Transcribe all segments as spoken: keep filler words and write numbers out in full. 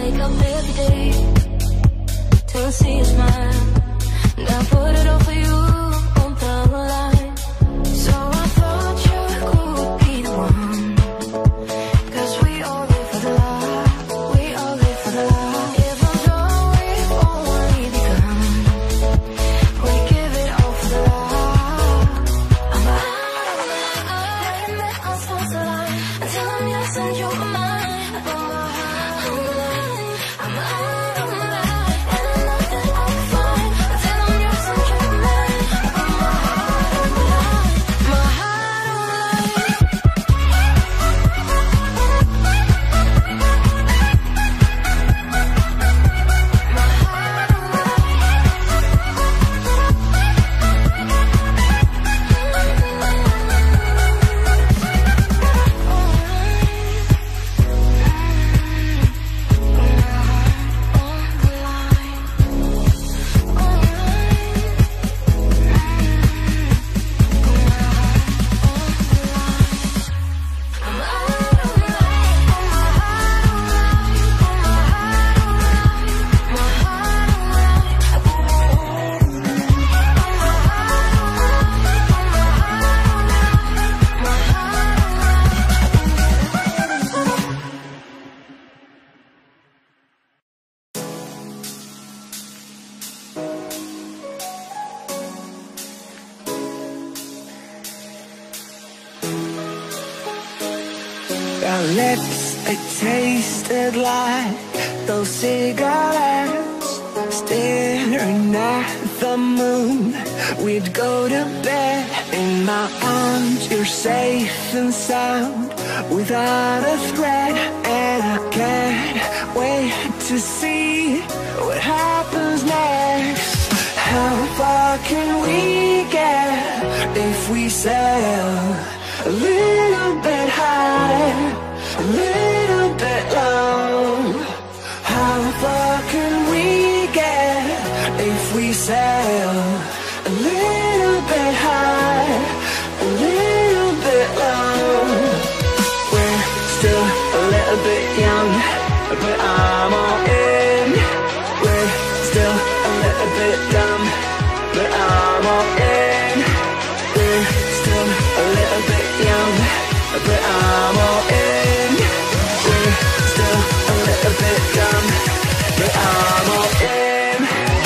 wake up every day to see you smile, and I put it all for you on the line. So I thought you could be the one, 'cause we all live for the love, we all live for the love. Even though we've only begun, we give it all for the love. I'm out of my eye, and then I'll start to lie until I'm yours and you're mine. I put my heart on the line. I'm out of my eye, and I know that I'll be fine until I'm yours and you're mine. I put my heart on the line, my heart on the line. My heart on the Our lips, they tasted like those cigarettes. Staring at the moon, we'd go to bed. In my arms, you're safe and sound, without a threat. And I can't wait to see what happens next. How far can we get if we sail a little bit high, a little bit low? How far can we get if we sail a little bit high, a little bit low? We're still a little bit young, but I'm all in. We're still a little bit dumb, but I'm all in. We're still a little bit young, but I'm all in. We're still a little bit dumb, but I'm all in.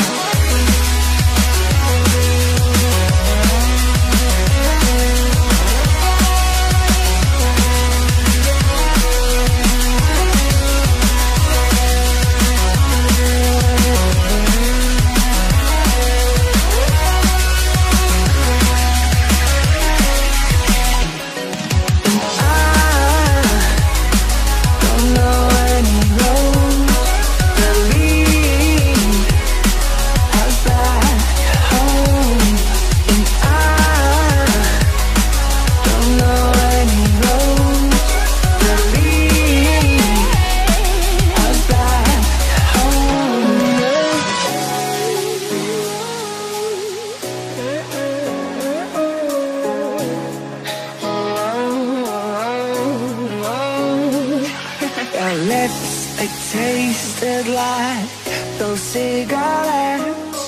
Our lips, they tasted like those cigarettes.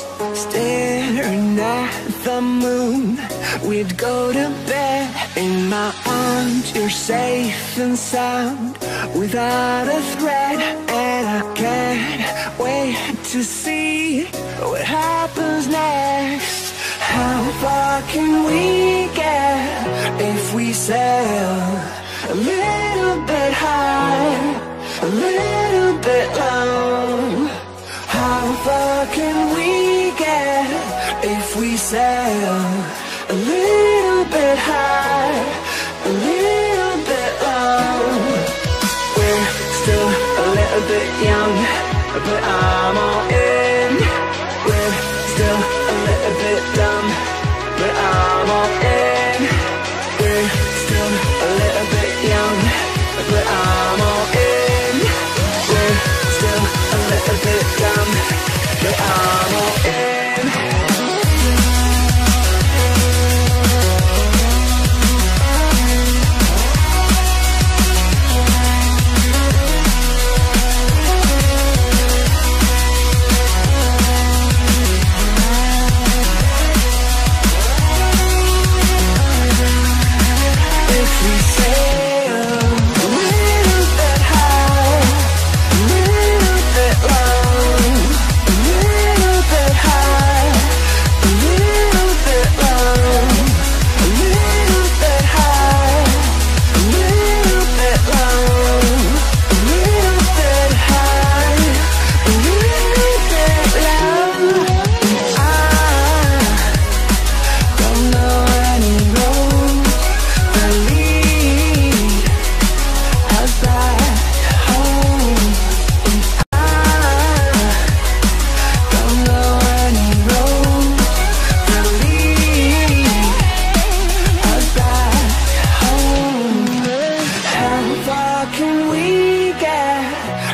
Staring at the moon, we'd go to bed. In my arms, you're safe and sound, without a threat. And I can't wait to see what happens next. How far can we get if we sail a little bit high, a little bit low? How far can we get if we sail a little bit high, a little bit low? We're still a little bit young, but I'm all in. We're still a little bit dumb, but I'm all in. We're still a little bit young, but I'm all in. We're still a little bit dumb, but I'm all in.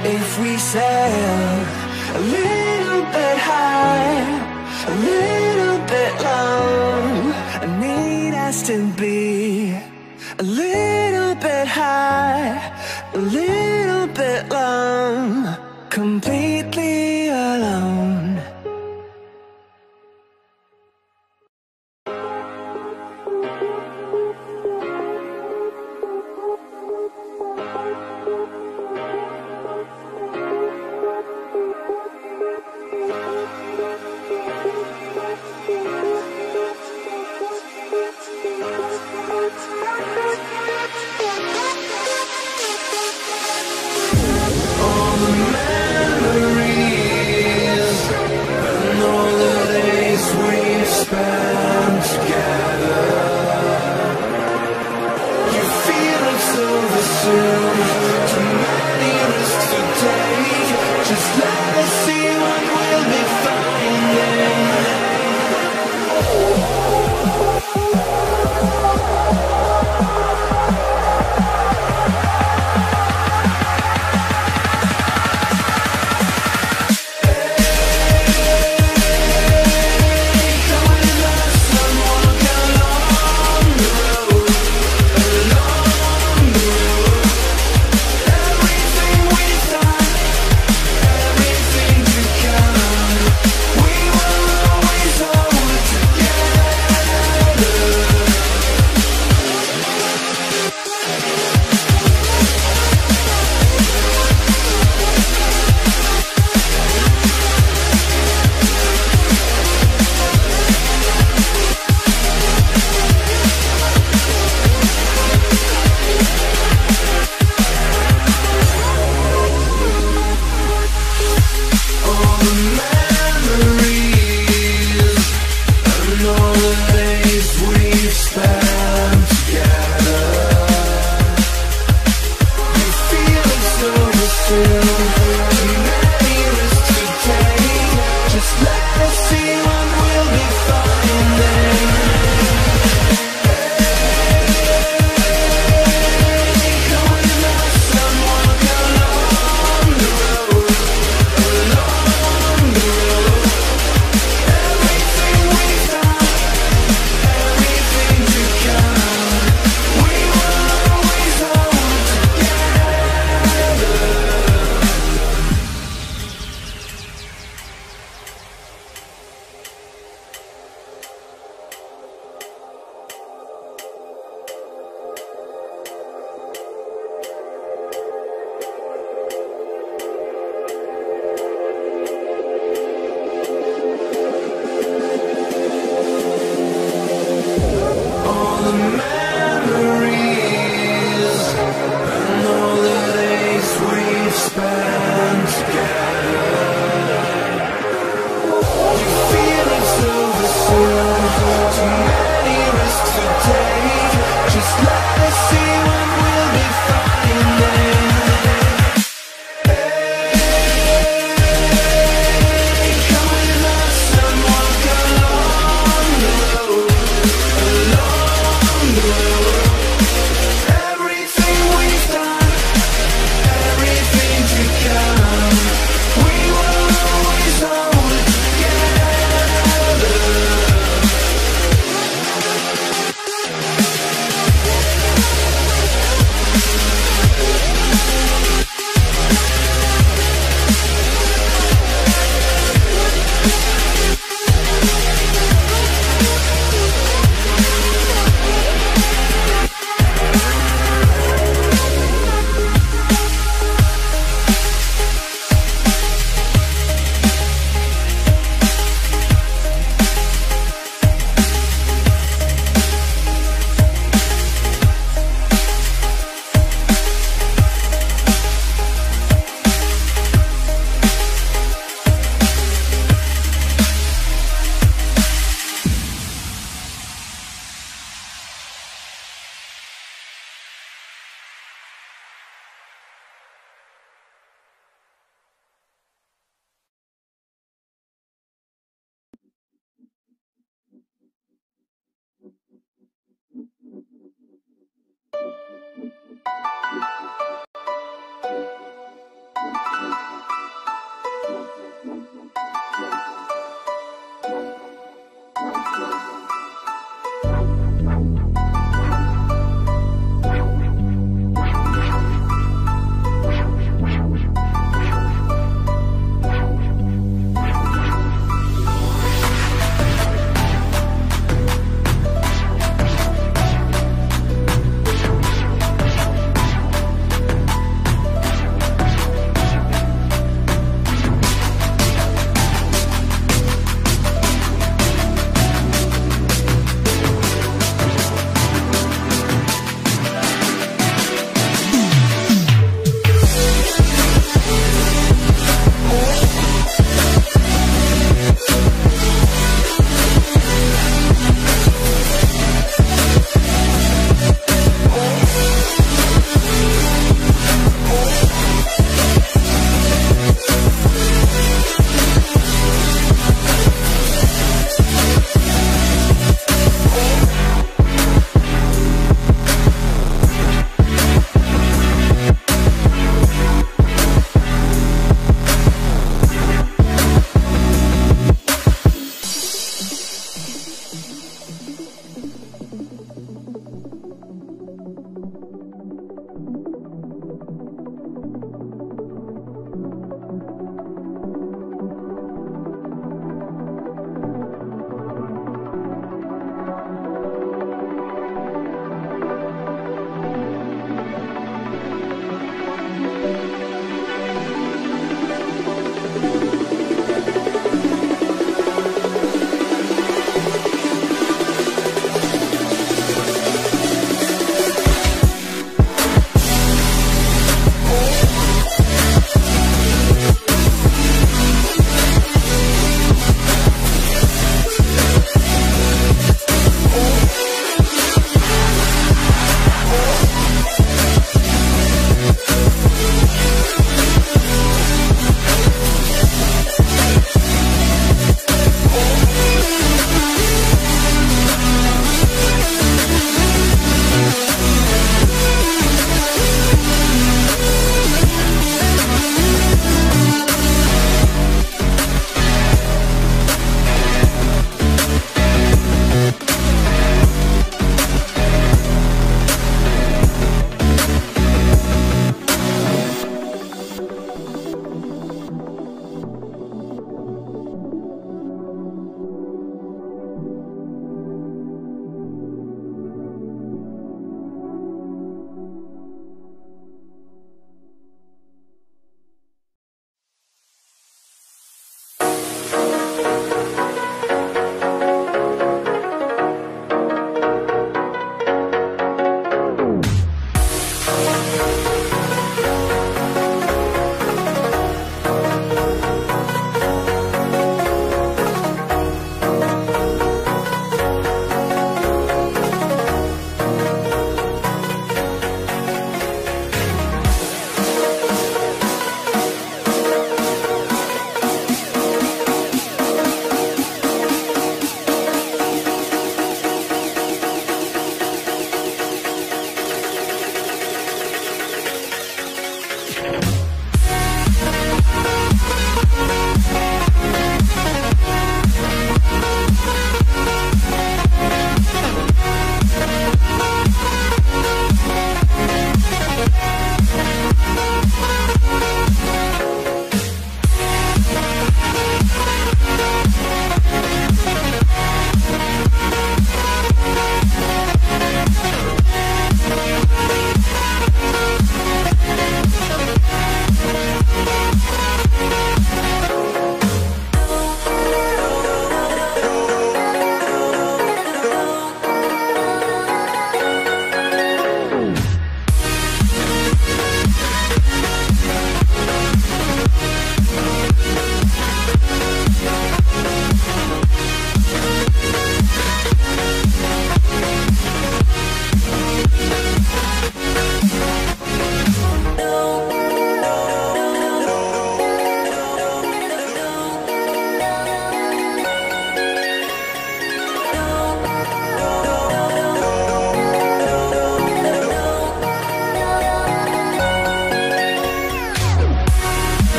if we sail a little bit high, a little bit long. I need us to be a little bit high, a little bit long, completely alone. All the memories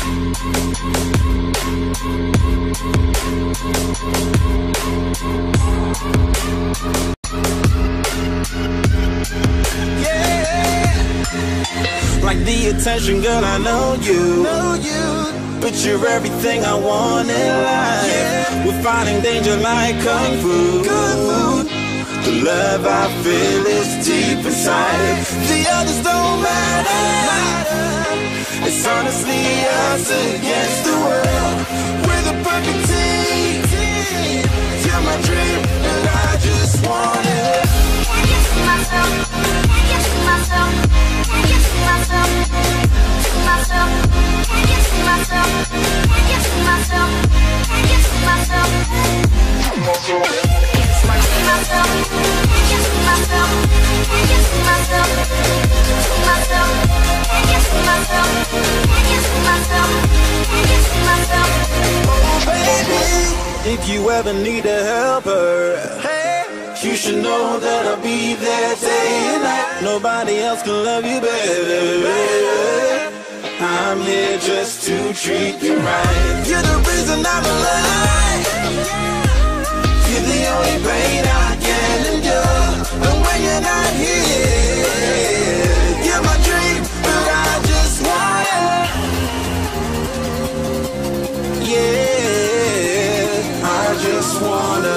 Like the attention, girl, I know you. Know you. But you're everything I want in life. Yeah. We're fighting danger like kung fu. Good. The love I feel is deep inside. The others don't matter. It's honestly us against the world. We're the perfect team. You're my dream, and I just want it. Can't get to myself. Can't get to myself. Can't get to myself. To myself. Can't get to myself. Can't get to myself. Can't get to myself. To myself. Myself. Can't get to myself. Can't get to myself. To myself. Can't get to myself. Can't get to myself. Can't get to myself. Oh baby, if you ever need a helper, hey, you should know that I'll be there day and night. Nobody else can love you better. I'm here just to treat you right. You're the reason I'm alive. You're the only pain I can endure. And when you're not here, you're my dream, but I just want it. Yeah, I just wanna.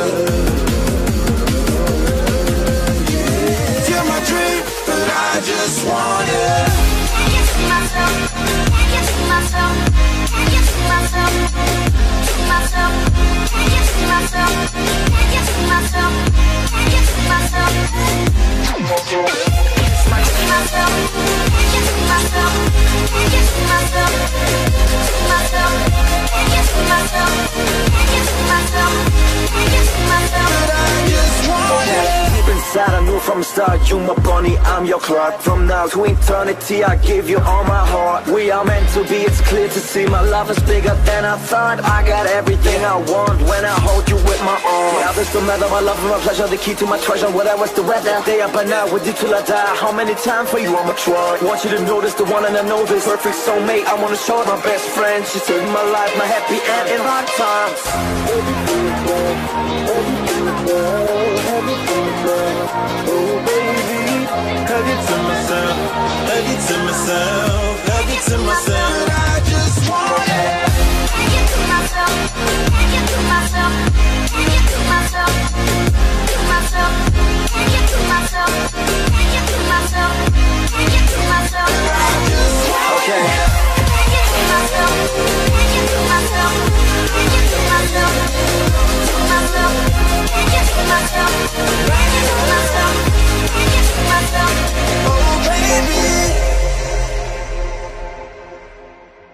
Yeah, you're my dream, but I just want it. Can't get to myself. Can't get to myself. Can't get to myself. To myself. Can't get to myself. Can't get to myself. Can't get to myself. To myself. Myself. Can't get to myself. Can't get to myself. To myself. Can't get to myself. Can't get to myself. Can't get to myself. But I just want it. Deep inside I knew from the start, you my bunny, I'm your Clark. From now to eternity I give you all my heart. We are meant to be, it's clear to see. My love is bigger than I thought. I got everything I want when I hold you with my arms. Yeah, this don't matter, my love and my pleasure, the key to my treasure. Whatever's the weather, day up and out with you till I die. How many times for you I'ma try? Want you to notice the one and I know this perfect soulmate. I wanna show my best friend. She saved my life, my happy end in hard times. Oh baby, hug it to myself, hug it to myself, hug it to myself. I just want it. Can't get to myself. Can't get to myself. Can't get to myself. To myself. Can't get to myself. Can't get to myself. Can't get to myself. I just want Okay. it. Can't get to myself. Can't get to myself. Can't get to myself. To myself. Can't get to myself. Can't get to myself. Can't get to myself. Oh baby.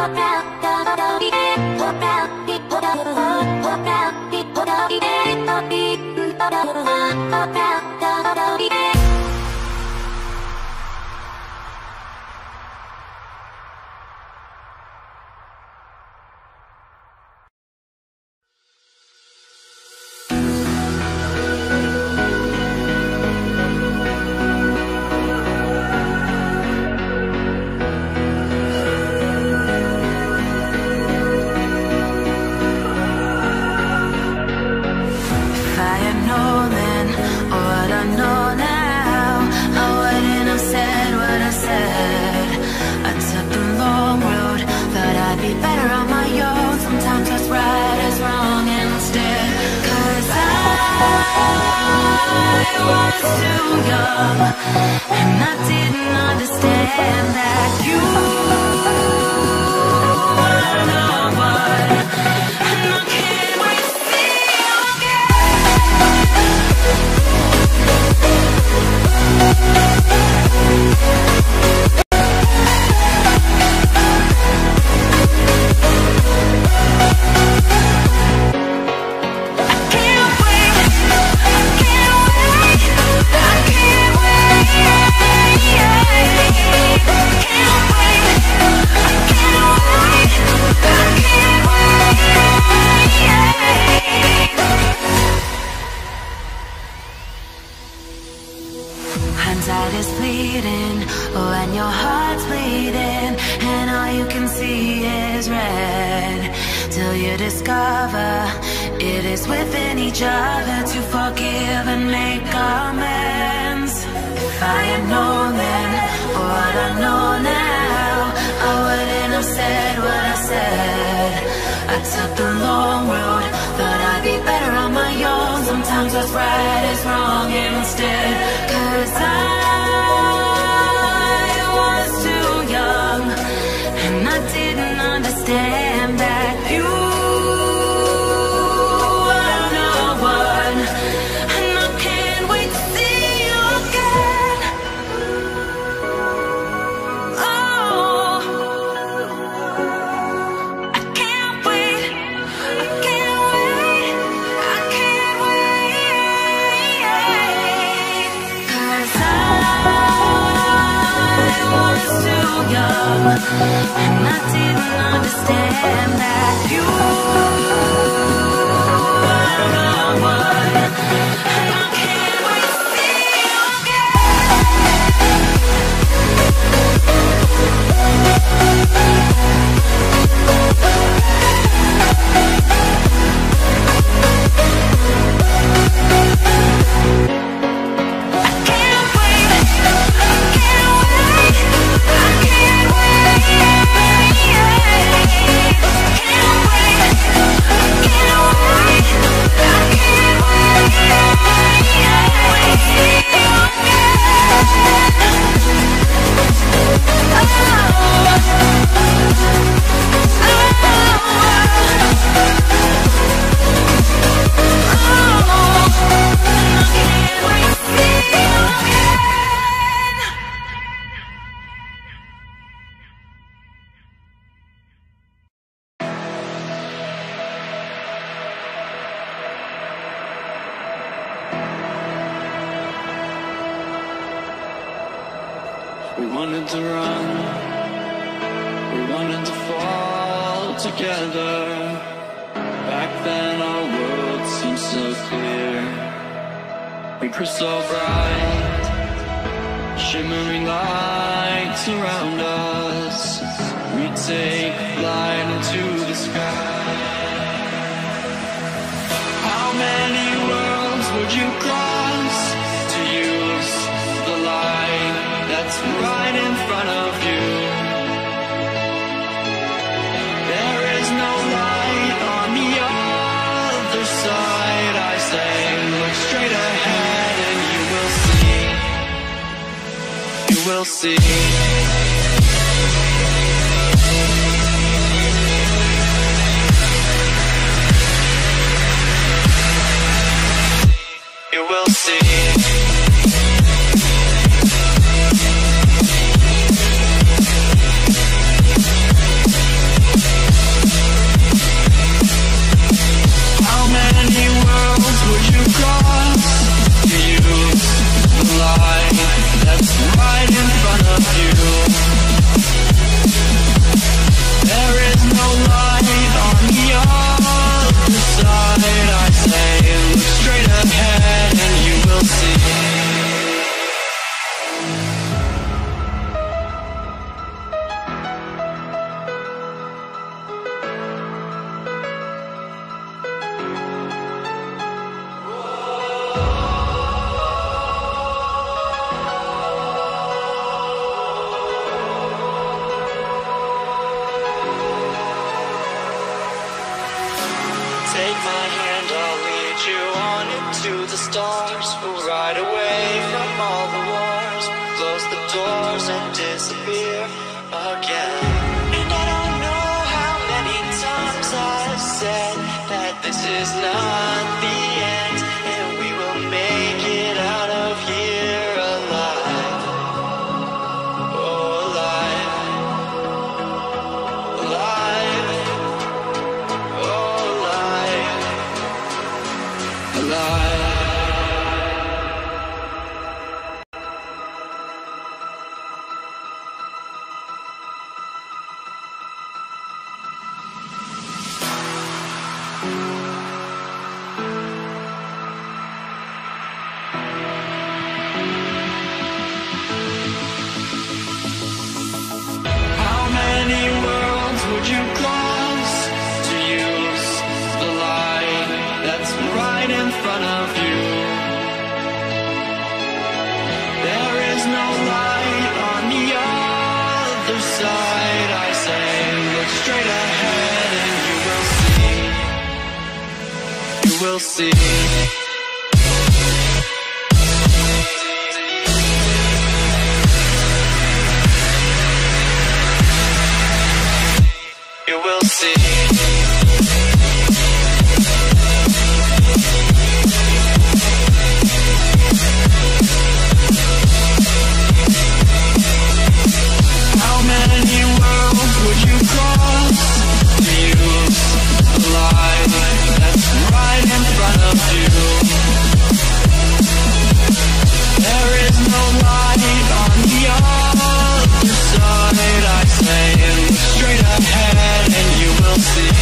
Hindsight is fleeting when your heart's bleeding and all you can see is red, till you discover it is within each other to forgive and make amends. If I had known then what I know now, I wouldn't have said what I said. I took the long road, thought I'd be better on my own. Sometimes what's right is wrong instead, 'cause I was too young and I didn't understand that you were no one, and I can't wait to see you again. Oh, I can't wait, I can't wait, I can't wait, 'cause I was too young and I didn't understand that you were no one, and I can't wait to see you We wanted to run, we wanted to fall together. Back then our world seemed so clear. We were so bright, shimmering lights around us. We take flight into the sky. How many worlds would you cross to use the light that's right in front of you? There is no light on the other side. I say, look straight ahead and you will see. You will see. You will see. to the stars. We'll ride away from all the wars, close the doors and disappear again. And I don't know how many times I've said that this is not the end, and we will make it out of here alive. Oh, alive. Alive. Oh, alive. Alive. How many worlds would you cross to use the light that's right in front of you? There is no light on the other side. I say, look straight ahead and you will see. You will see. You will see. How many worlds would you cross to use the light that's right in front of you? There is no light on the other side. I say, look straight ahead and you will see.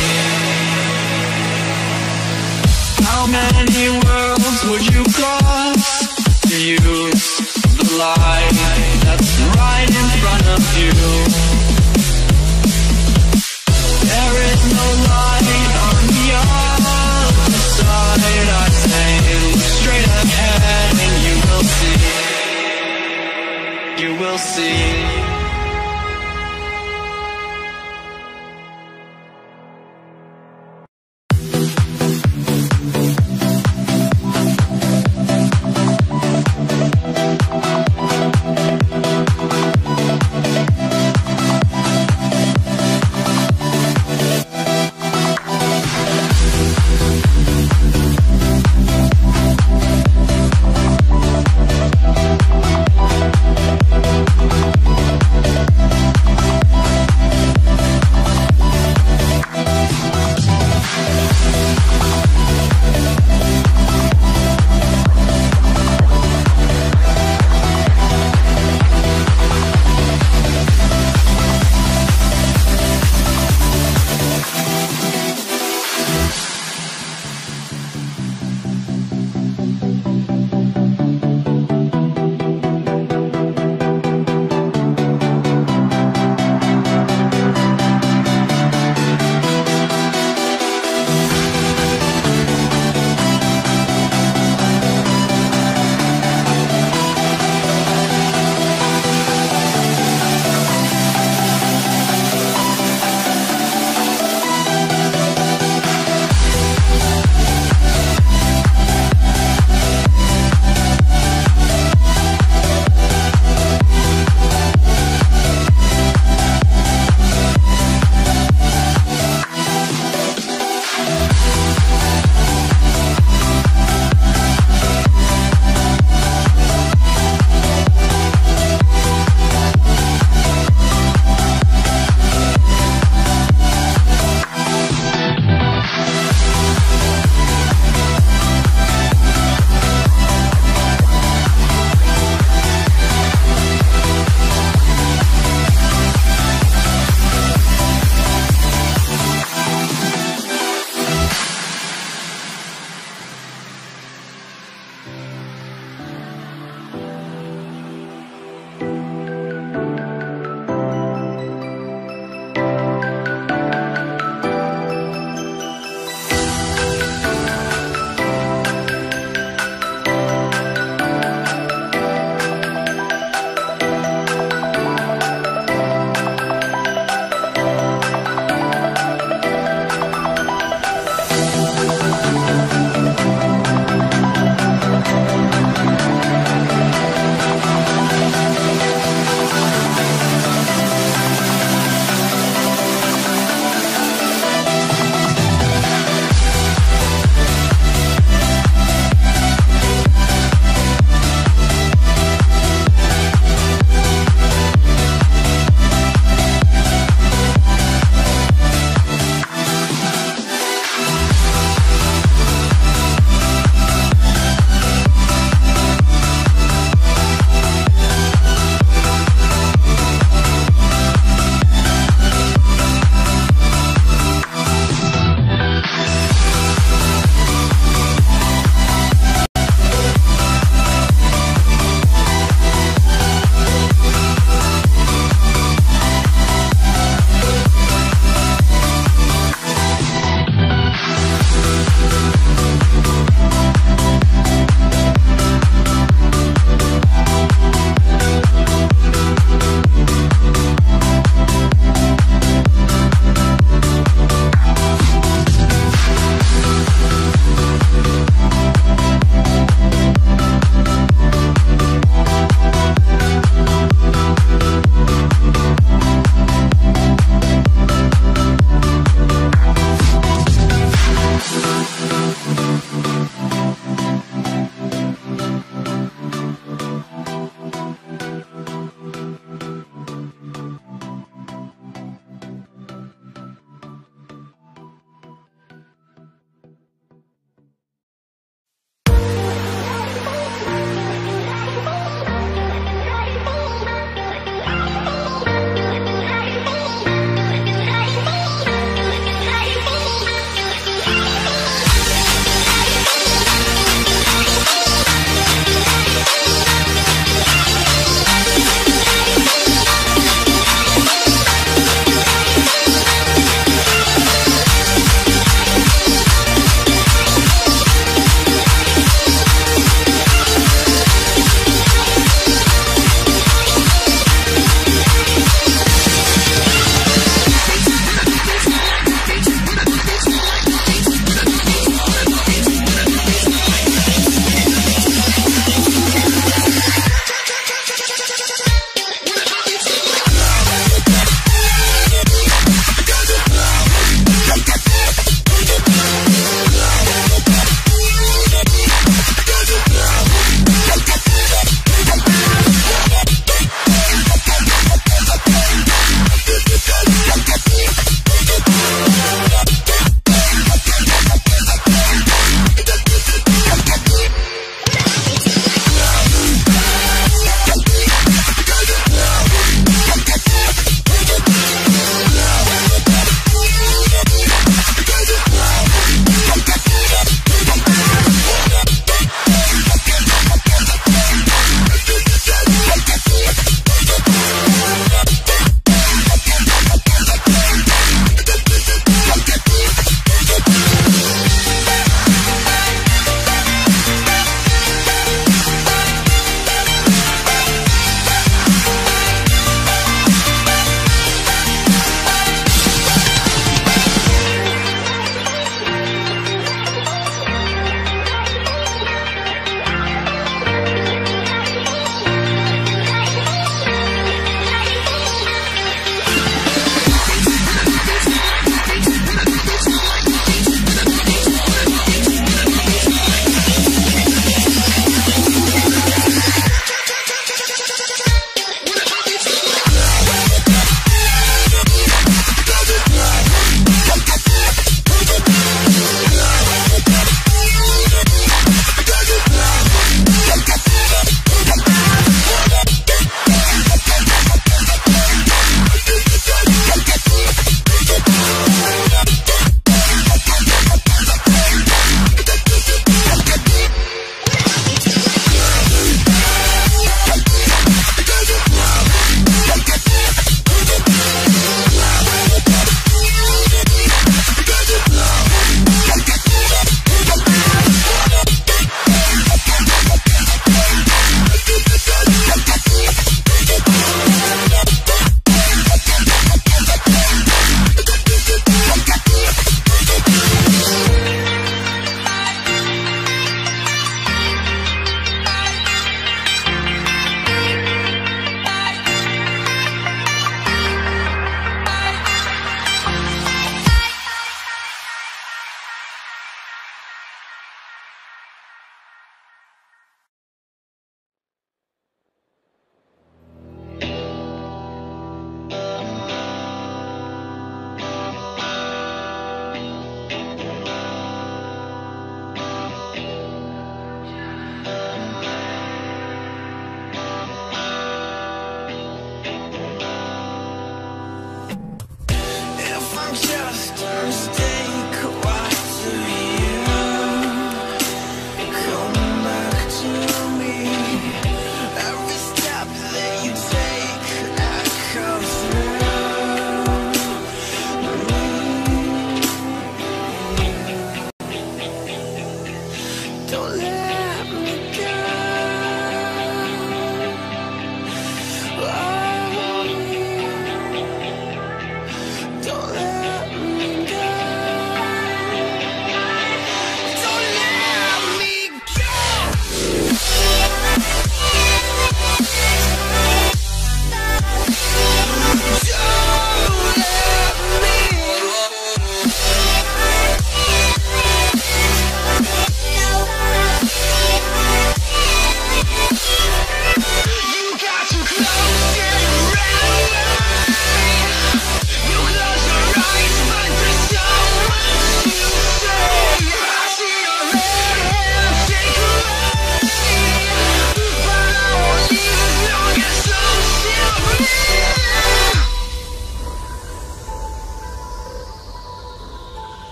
How many worlds would you cross to use the light that's right in front of you? There is no light on the other side. I say, look straight ahead and you will see. You will see.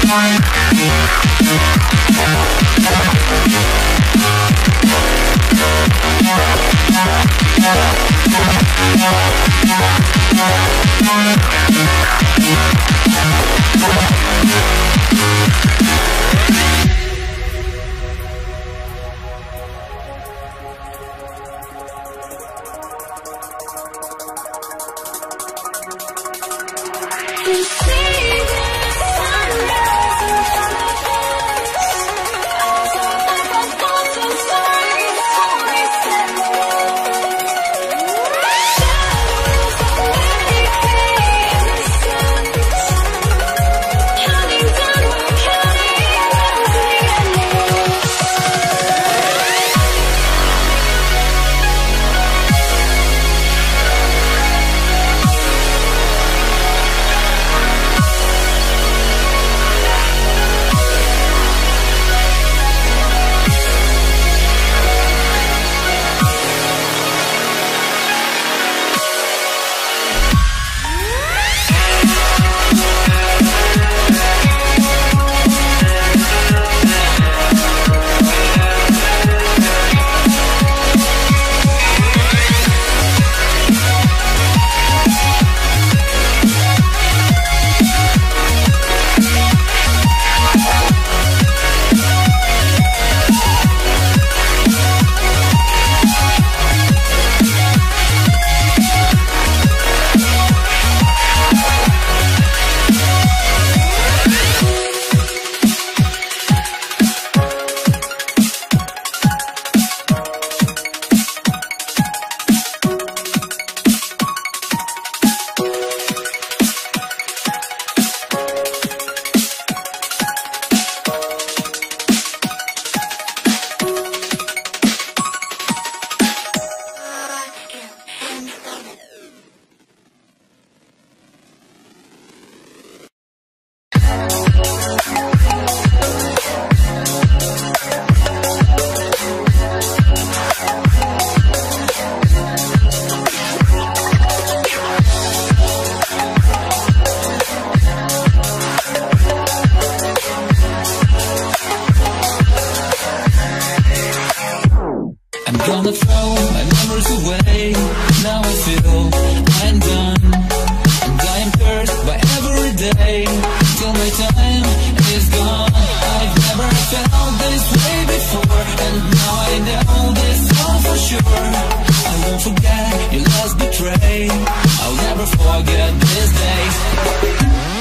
Gonna throw my memories away. Now I feel I'm done, and I am cursed by every day till my time is gone. I've never felt this way before, and now I know this all for sure. I won't forget your last betray. I'll never forget this day.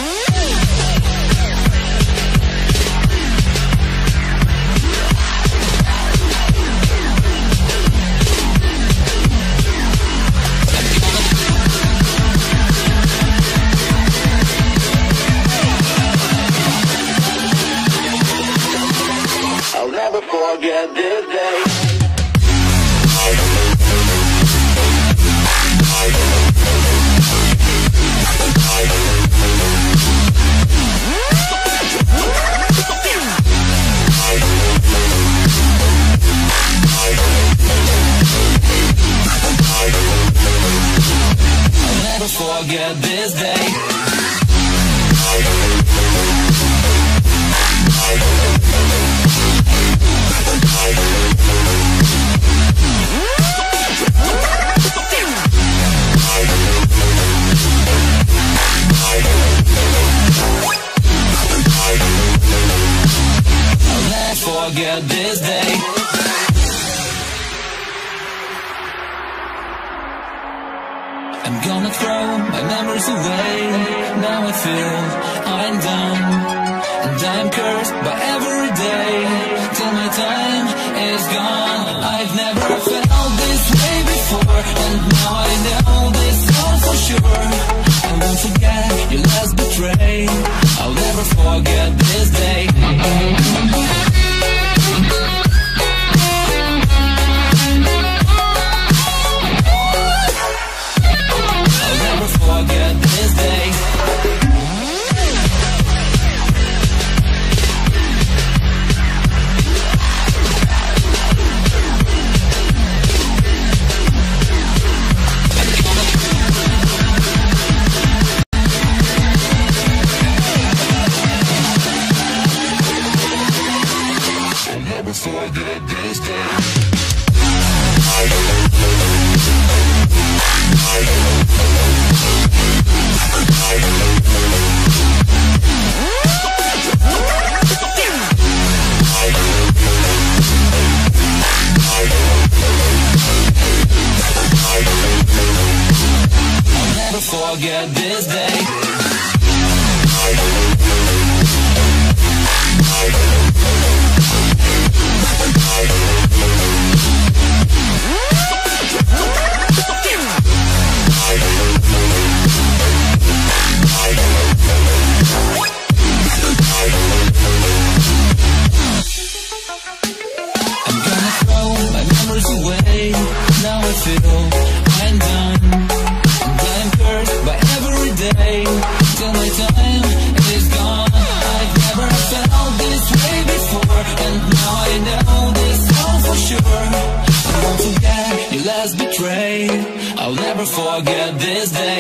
I'll never forget this day. I'll never forget this day. I'll never forget this day. I'm gonna throw my memories away. Now I feel I'm done, and I'm cursed by every day till my time is gone. I've never felt this way before, and now I know this all for sure. I won't forget your last betray. I'll never forget this day. I'll never forget this day. day. I'm gonna throw my memories away. Now I feel I'm done, and I'm cursed by every day till my time is gone. I've never felt this way before, and now I know this all for sure. I won't forget your last betrayal. I'll never forget this day.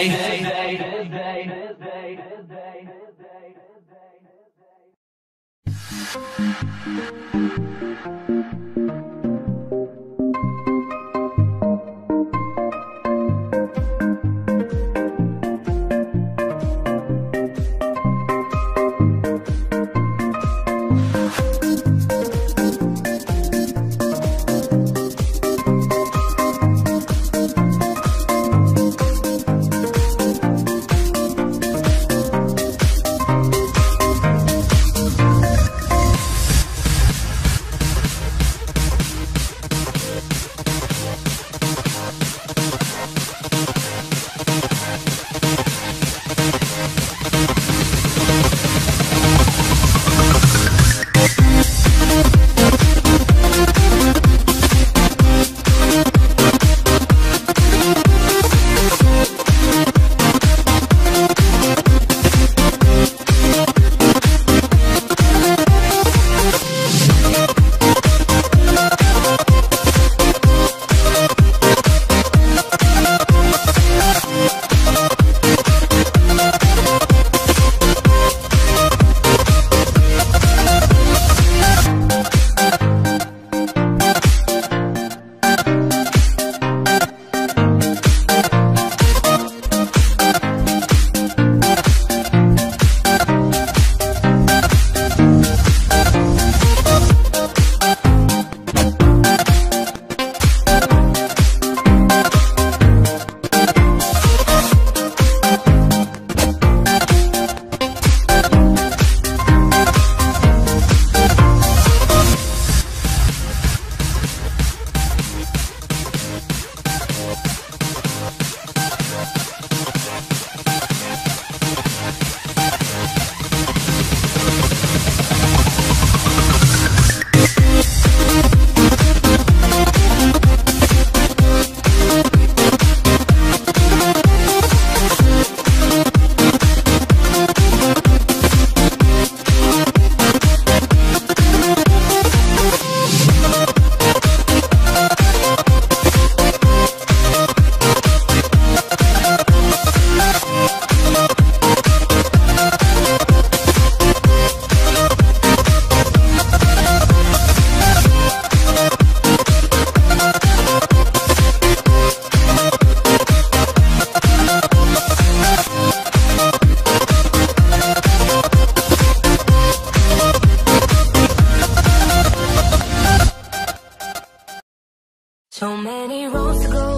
So many roads to go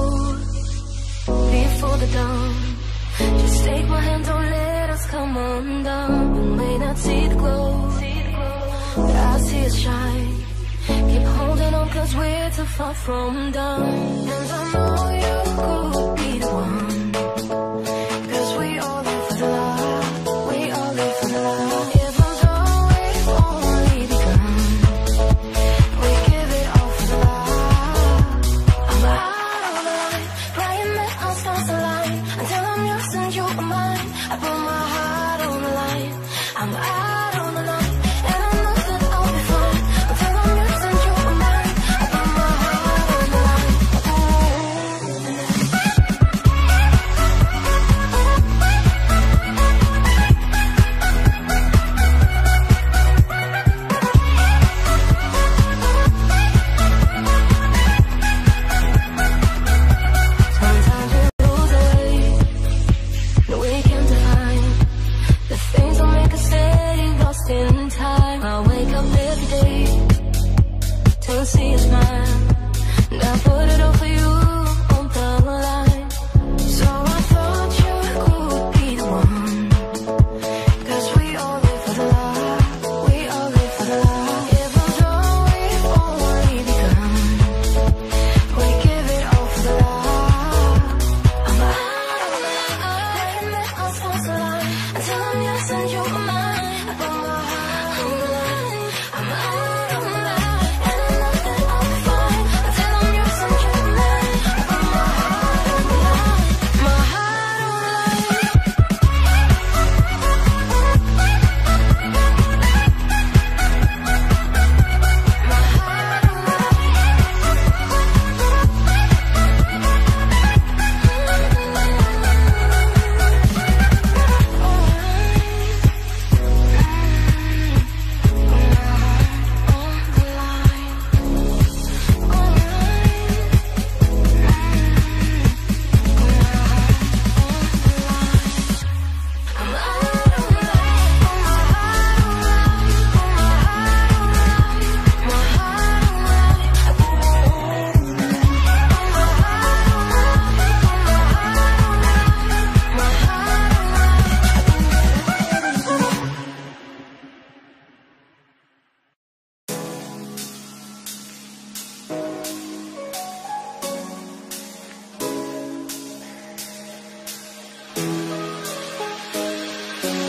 before the dawn. Just take my hand, don't let us come undone. We may not see the glow, but I see it shine. Keep holding on, cause we're too far from done. And I know you could be the one, cause we all live for the love. We all live for the love. Even though we've only begun, we give it all for the love. I'm out of the light, praying that our stars align. Until I'm yours and you are mine, I put my heart on the line. I'm out on the line, and I know that I'll be fine. Until I'm yours and you are mine, I put my heart on the line. Sometimes we lose our way, but we can't define the things that make us stay lost in time. I wake up every day to see a smile, and I put it all for you on the line. So I thought you could be the one,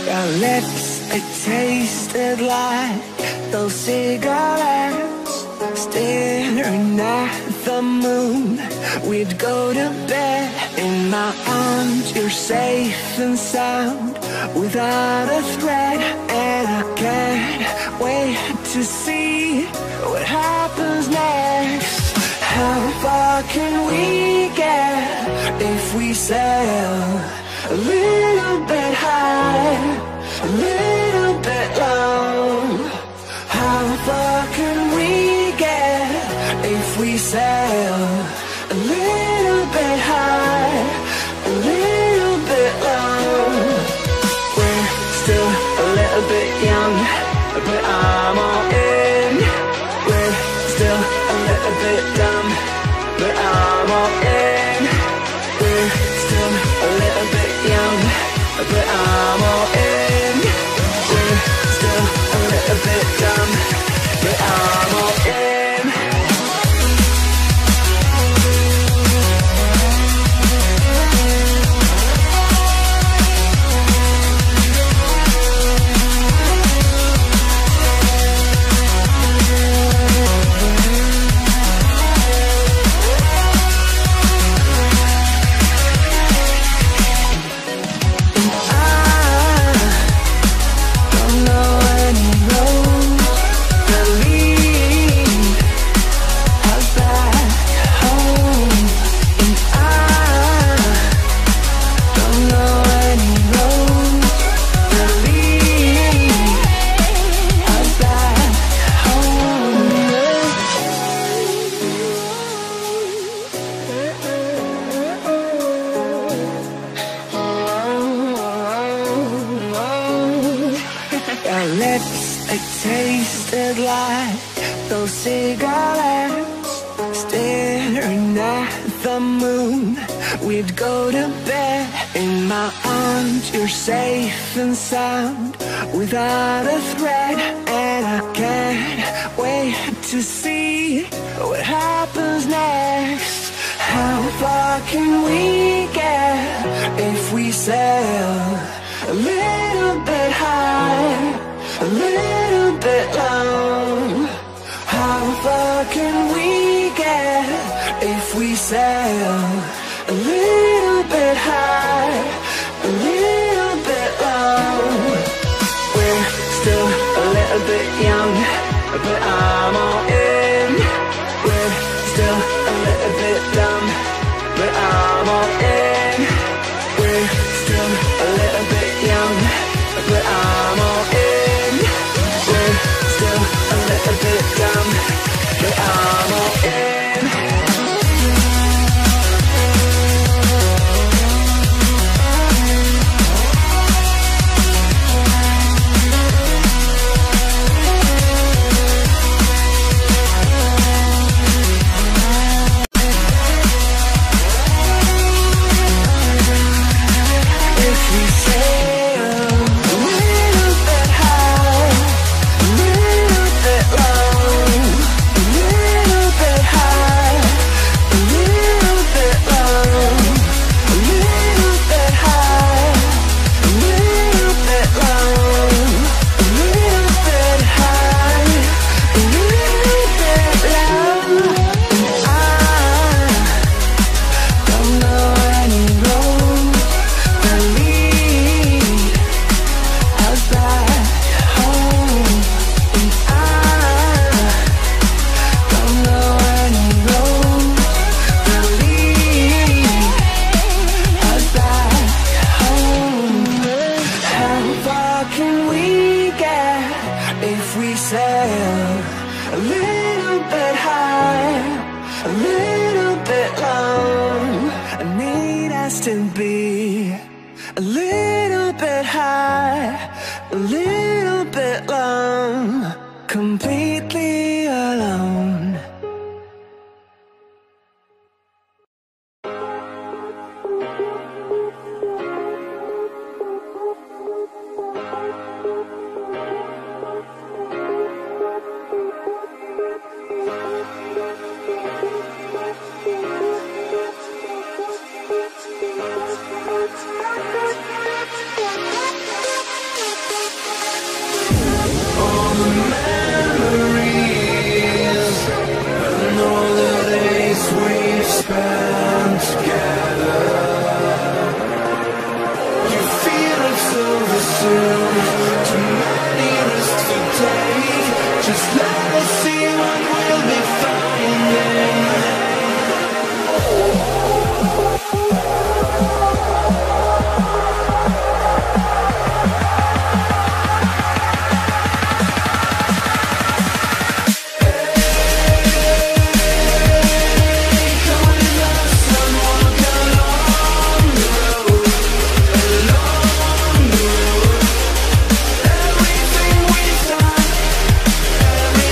Our lips, they tasted like those cigarettes. Staring at the moon, we'd go to bed. In my arms, you're safe and sound, without a threat. And I can't wait to see what happens next. How far can we get if we sail a little bit high, a little bit low? How far can we get if we sail a little bit high, a little bit low? We're still a little bit young, but I'm all in. We're still a little bit dumb, but I'm all in. We're still a little bit young, but I'm all in. We're still a little bit dumb, but I'm all in. Our lips, they tasted like those cigarettes. Staring at the moon, we'd go to bed. In my arms, you're safe and sound, without a threat. And I can't wait to see what happens next. How far can we get if we sail a little bit high, a little bit low? How far can we get if we sail a little bit high, a little bit low? We're still a little bit young, but I'm all in. We're still a little bit dumb, but I'm all in. We're still a little bit young, but I'm all in. We're still a little bit dumb, but I'm all in. Completely alone. Just let us see what we'll be finding. Everything we've done, every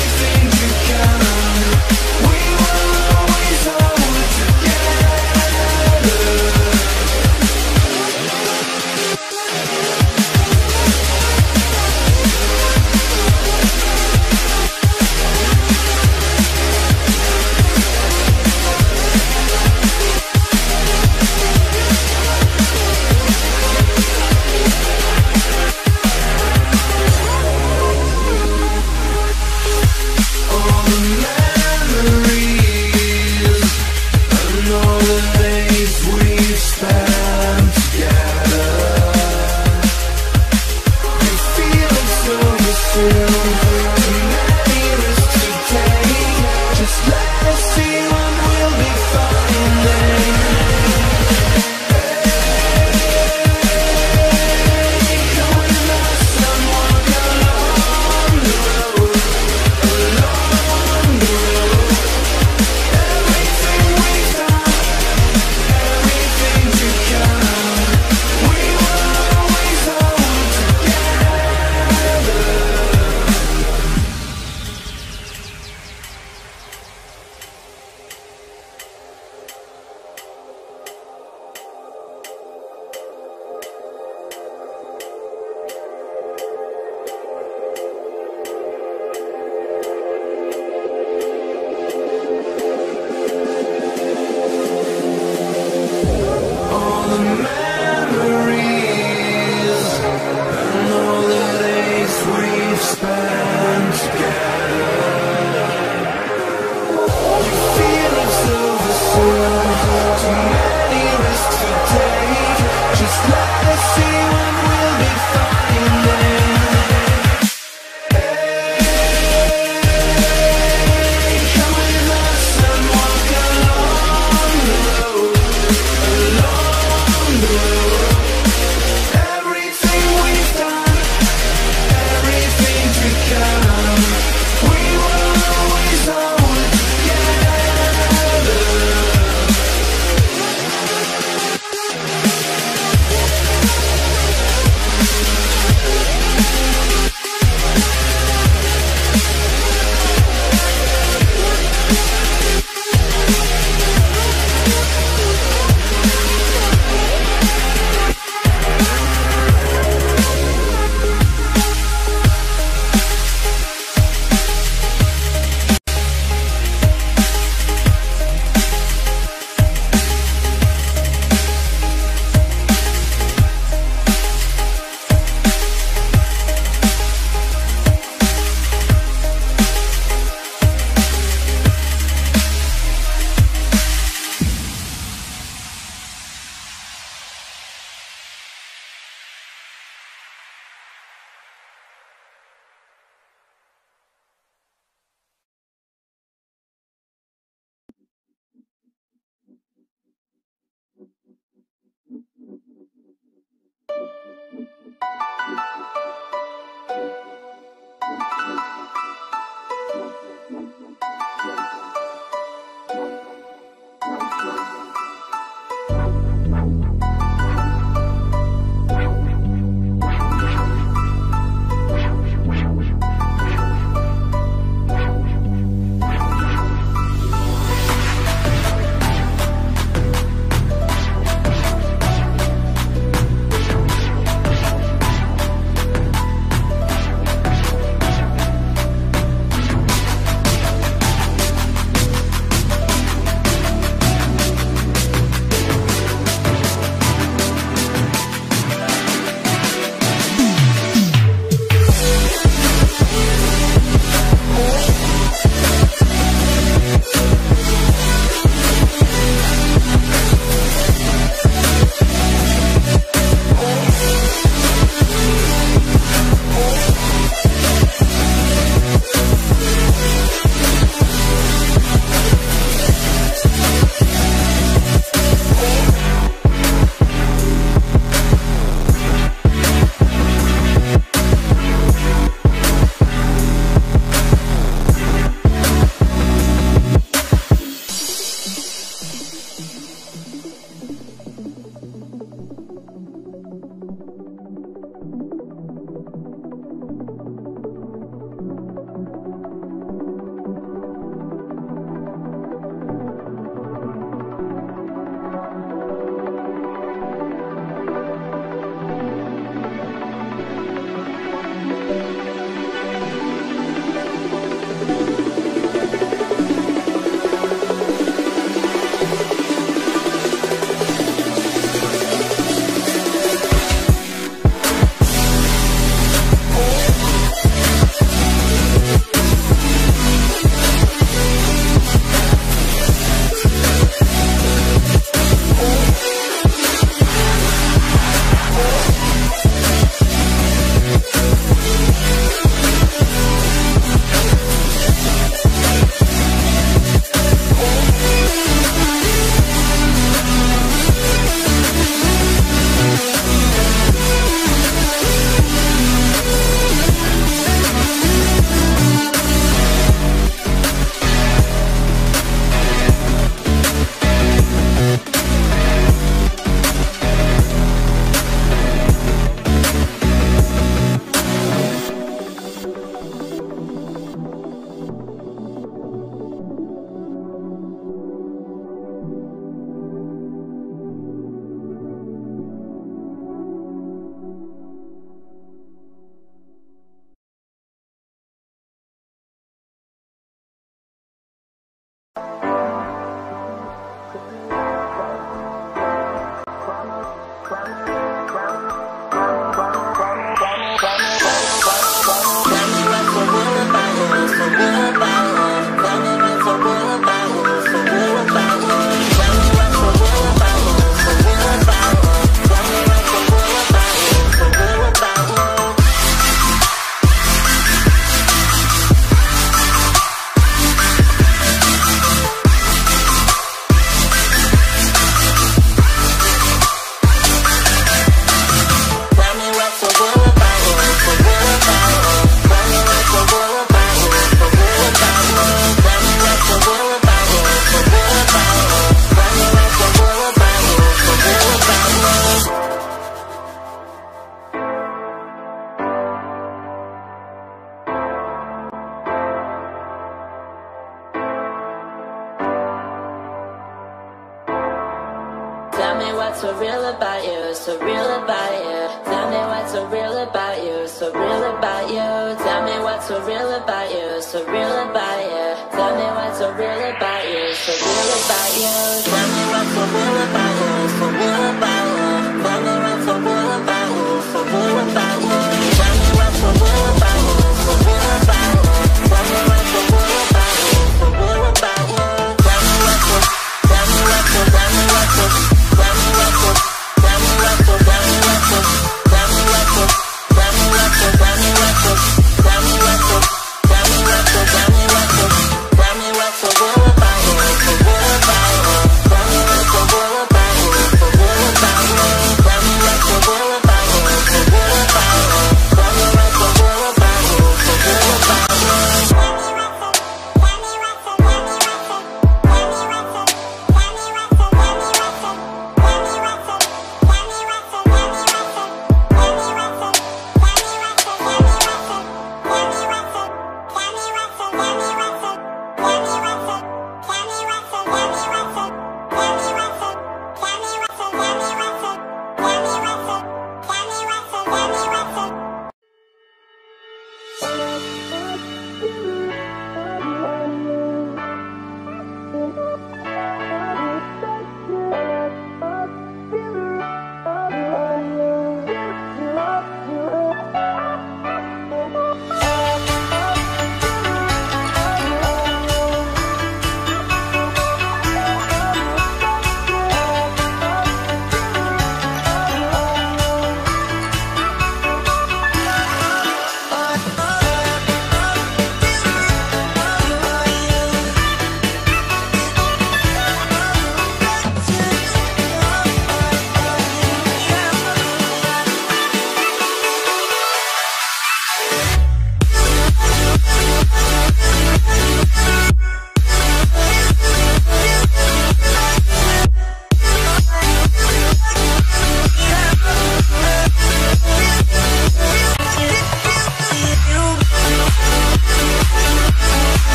what's so real about you, so real about you. Tell me what's so real about you, so real about you. Tell me what's so real about you, so real about you. Tell me what's so real about you, so real about you. Tell me what's so real about you, so real about you. Tell me what's so real about you, so real about you. Tell me what's so real about you, so real about you. Tell me what's so real about you, so real about you. Tell me what's so, tell me what's so, tell me what's so, tell me what's so, tell me what's so, tell me what's so, tell me what's so, tell me what's so, tell me what's so, tell me what's so, tell me what's so, tell me what's so, tell me what's so real about you, so real about you. Tell me what's so real about you, so real about you. Tell me what's so real about you, so real about you. Tell me what's so real about you, so real about you.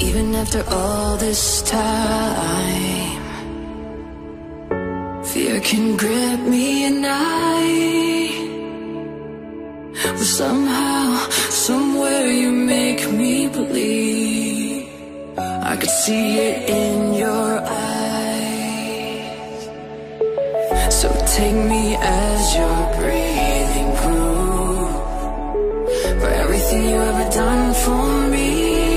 even after all this time. Fear can grip me and I but somehow, somewhere you make me believe. I could see it in your eyes. So take me as your breathing proof for everything you ever done for me.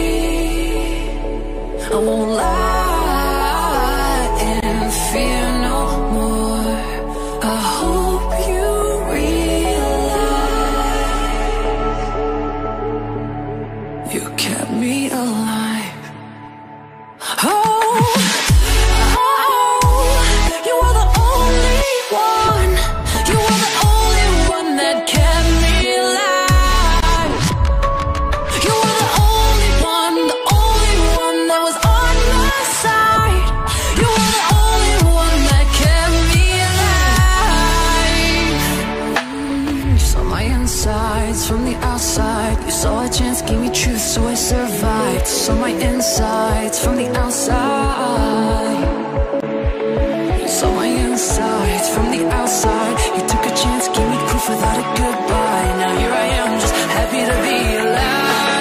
I won't lie and fear no more. I hope you realize you kept me alive. Oh, oh, you were the only one. You were the only one that kept me alive. You were the only one, the only one that was on my side. You were the only one that kept me alive. You saw my insides from the outside. You saw a chance, gave me truth, so I survived. Saw my insides from the outside. You saw my insides from the outside. You took a chance, gave me proof without a goodbye. Now here I am, just happy to be alive.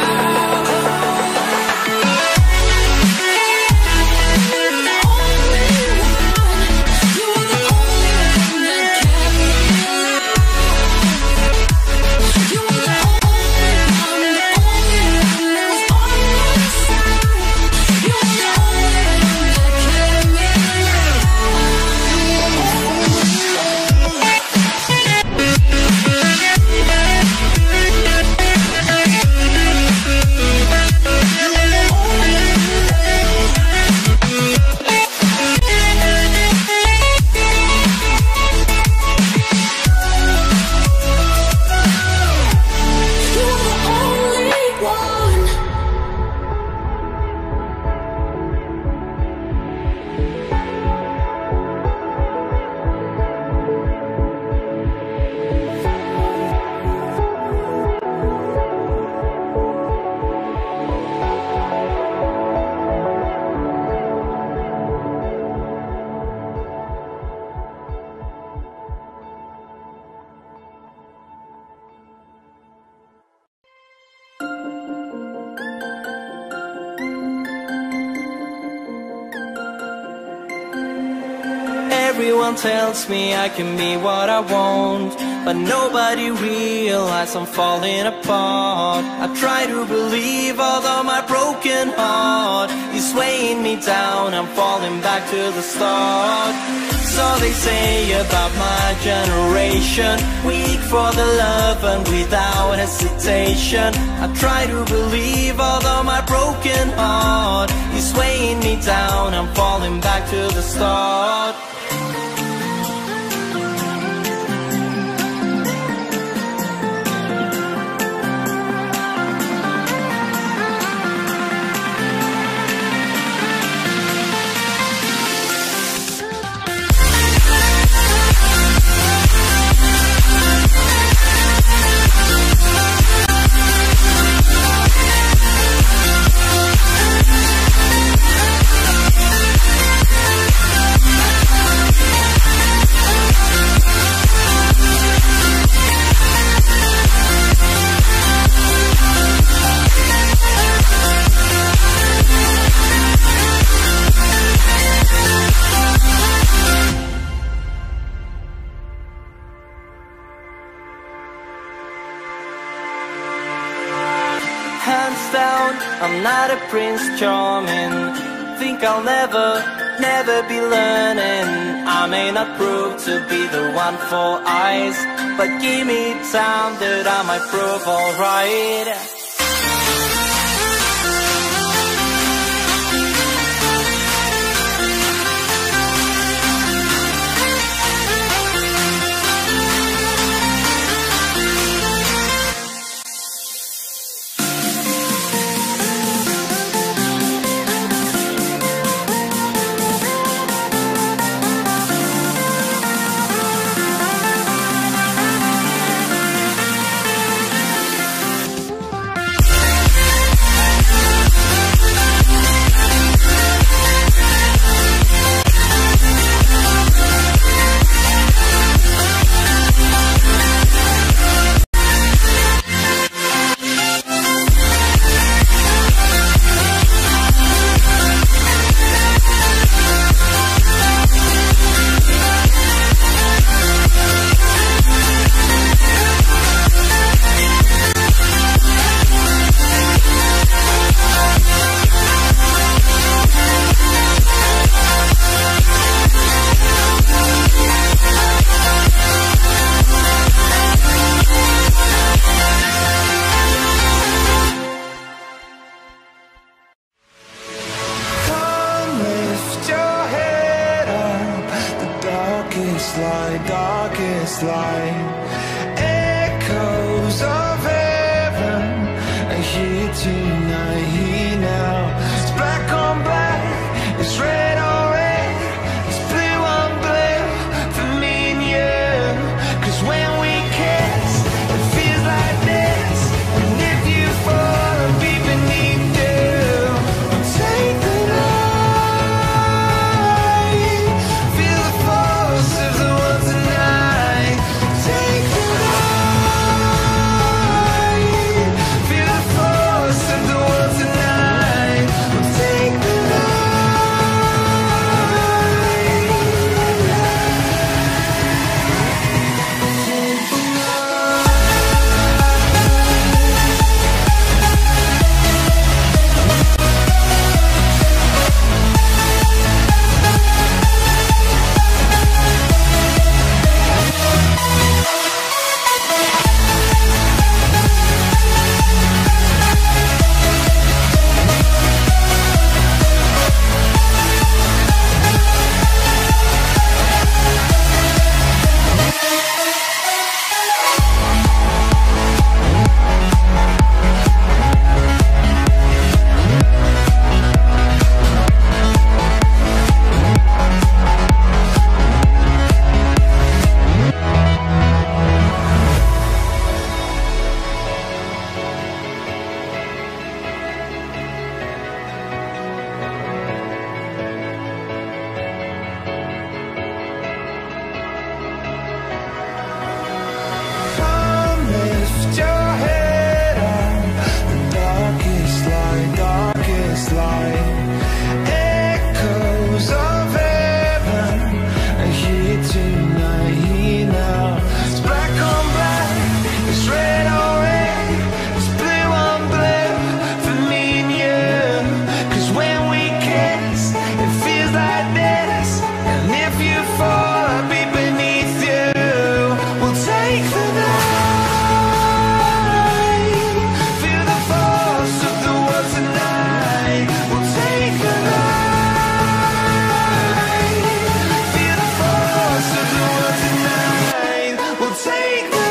Everyone tells me I can be what I want, but nobody realizes I'm falling apart. I try to believe, although my broken heart is weighing me down, I'm falling back to the start. So they say about my generation, weak for the love and without hesitation. I try to believe, although my broken heart is weighing me down, I'm falling back to the start. Hands down, I'm not a Prince Charming. Think I'll never, never be learning. I may not prove to be the one for eyes, but give me time that I might prove alright. darkest light, darkest light. Echoes of heaven are here tonight, here now. It's black on black, it's red on red, it's blue on blue for me and you. Cause when we kiss, it feels like this. And if you fall, I'll be beneath you. Take the night, feel the force of the world tonight. Take the night, feel the force of the world tonight. Take the come lift your head up. The darkest light, darkest light. Echoes of heaven are here tonight, here now. It's black on black, it's red on red, it's blue on blue for me and you. Cause when we kiss, it feels like this. And if you fall, I'll be beneath you. We'll take the night, feel the force of the world tonight. We'll take the night, feel the force of the world tonight. We'll take the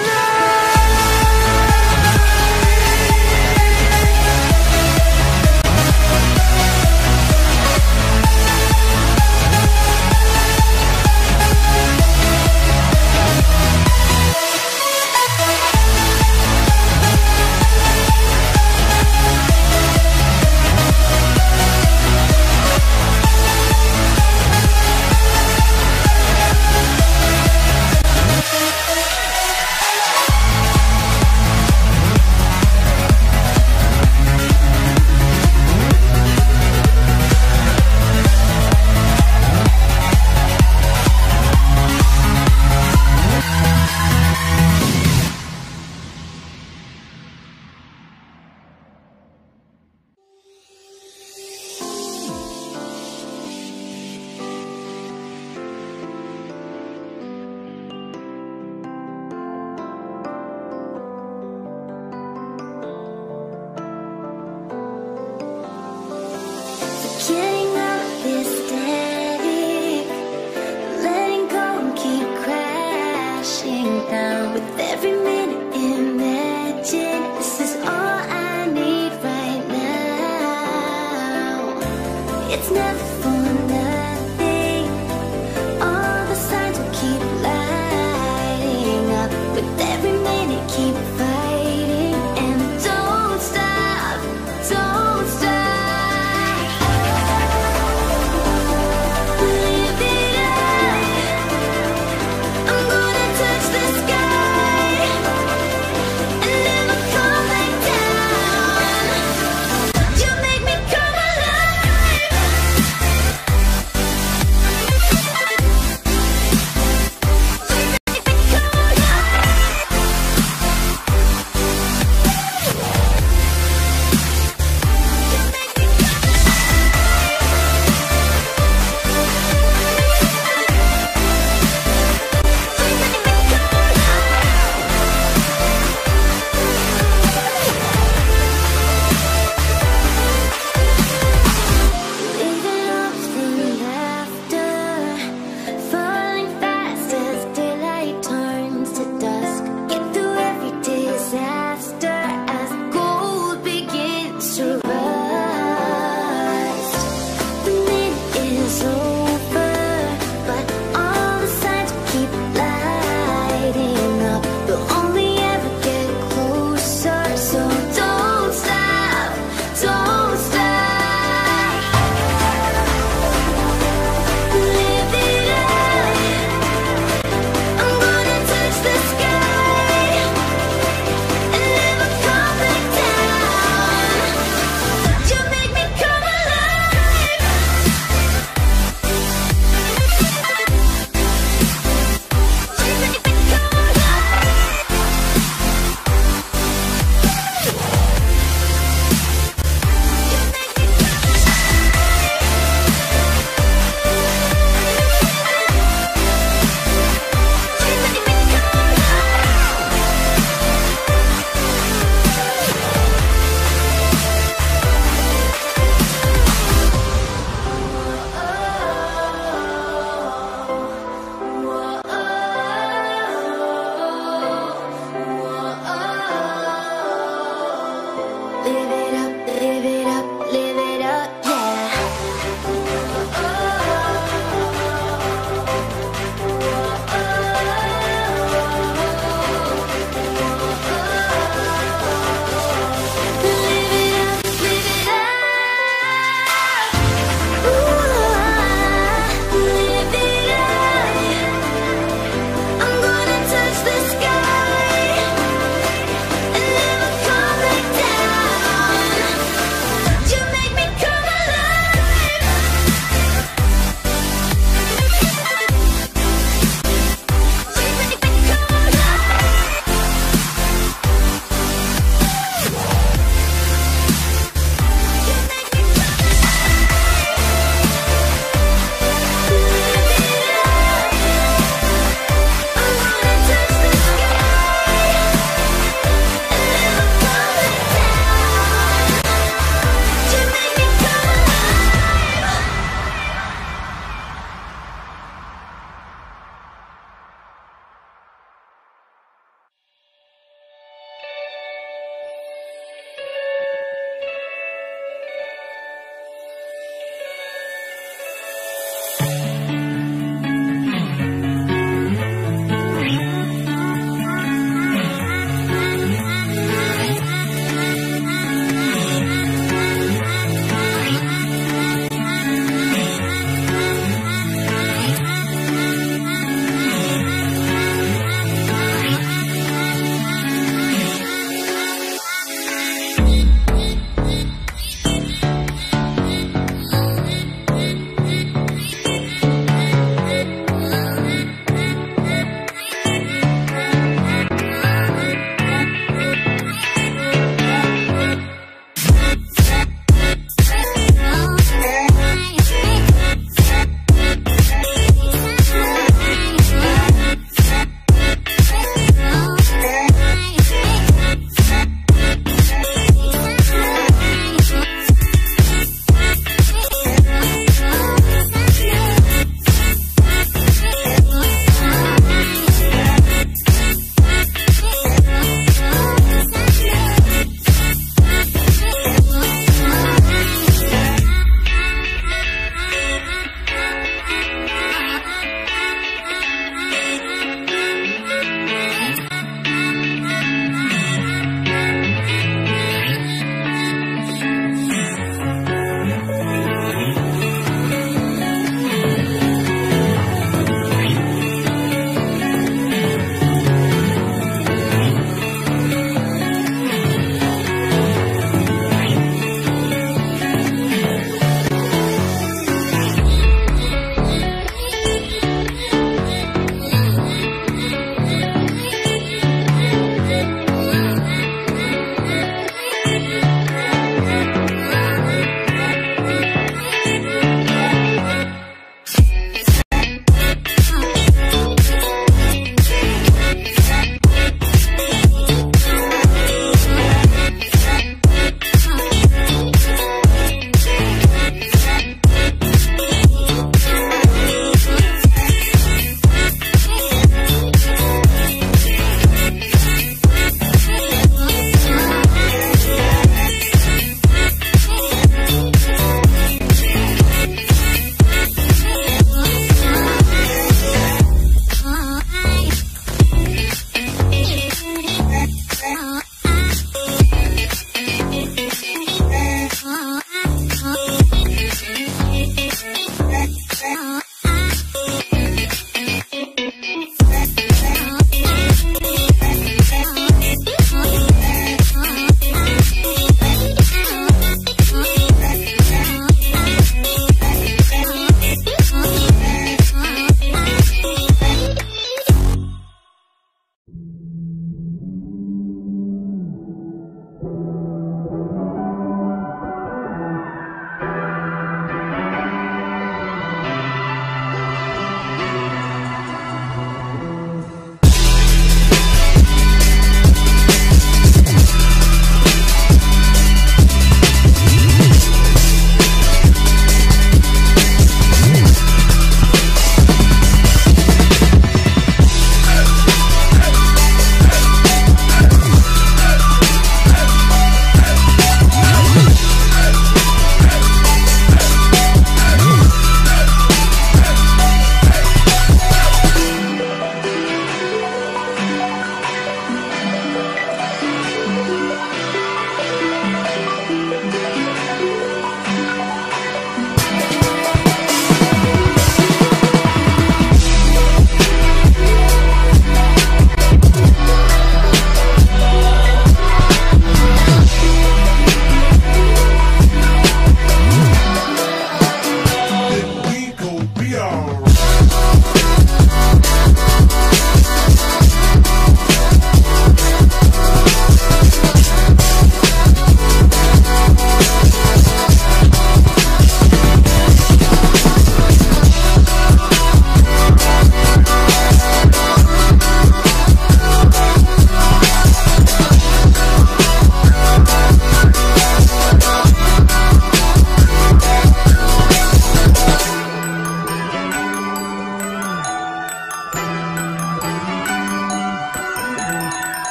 Getting out this static, letting go and keep crashing down. With every minute, imagine this is all I need right now. It's never for nothing. All the signs will keep lighting up. With every minute, keep fighting and don't stop, don't stop. Live it up. I'm gonna touch the sky and never come back down. You make me come alive.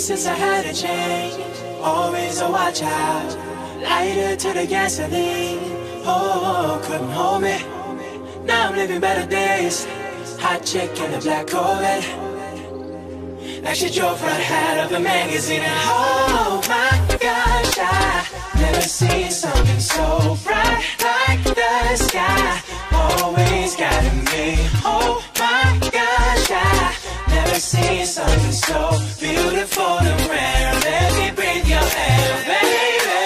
since I had a change. Always a watch out, lighter to the gasoline. Oh, couldn't hold me. Now I'm living better days. Hot chick in a black Corvette, like she drove right out of a magazine. And oh my gosh, I never seen something so bright like the sky. Always guiding me. Oh my gosh, I never seen something so beautiful and rare. Let me breathe your air, baby.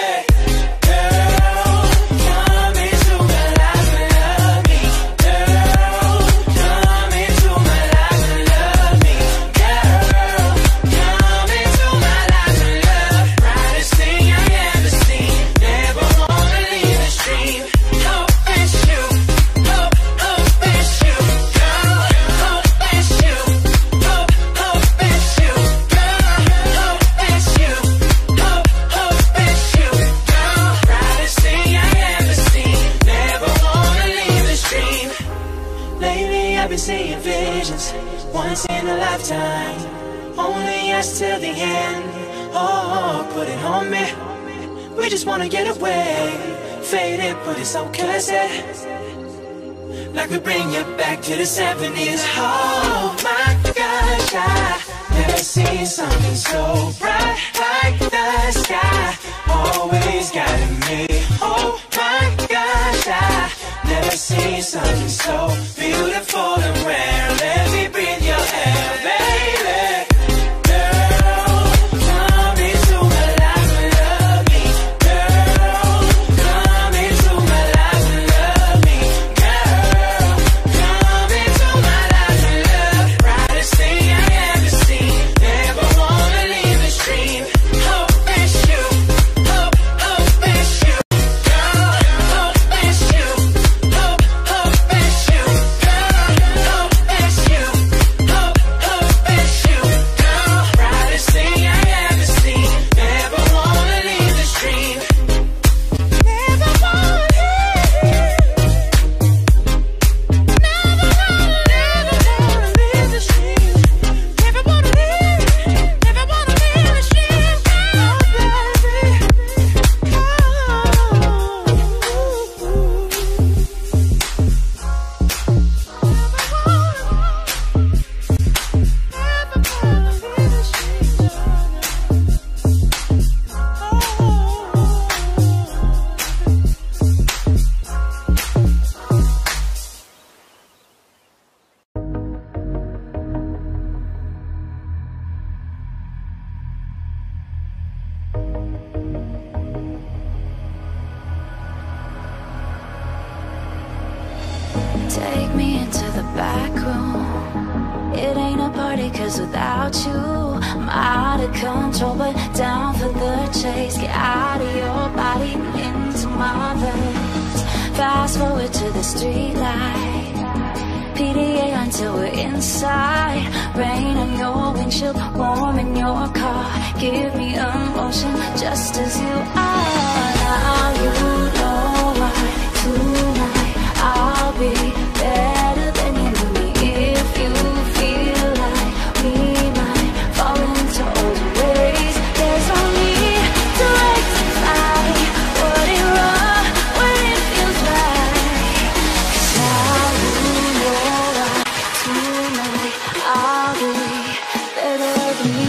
Seeing visions once in a lifetime, only us till the end. Oh, put it on me. We just wanna get away, faded, but it's so classy. Like we bring you back to the seventies. Oh my gosh, I never seen something so bright like the sky. Always guiding me. Oh my gosh, I never seen something so beautiful and rare. Let me breathe your air, baby. Girl, come into my life and love me. Girl, come into my life and love me. Girl, come into my life and love. Brightest thing I ever seen. Never wanna leave the stream. Hope it's you. Hope, hope it's you. Girl, hope it's you. Hope, hope it's you. Girl, hope it's you. Hope, hope it's you. Girl, brightest thing I ever seen. Never wanna leave the stream. Never wanna leave. Never wanna, never wanna leave the stream. Never wanna leave. Never wanna leave the stream. Oh, baby. Take me into the back room. It ain't a party, cause without you I'm out of control, but down for the chase. Get out of your body, into my veins. Fast forward to the street light, P D A until we're inside. Rain on your windshield, warm in your car. Give me emotion just as you are. Now you know why tonight I'll be better than you knew me. If you feel like we might fall into old ways, there's no need to rectify what it wrong when it feels right. 'Cause now you know why tonight I'll be better than you.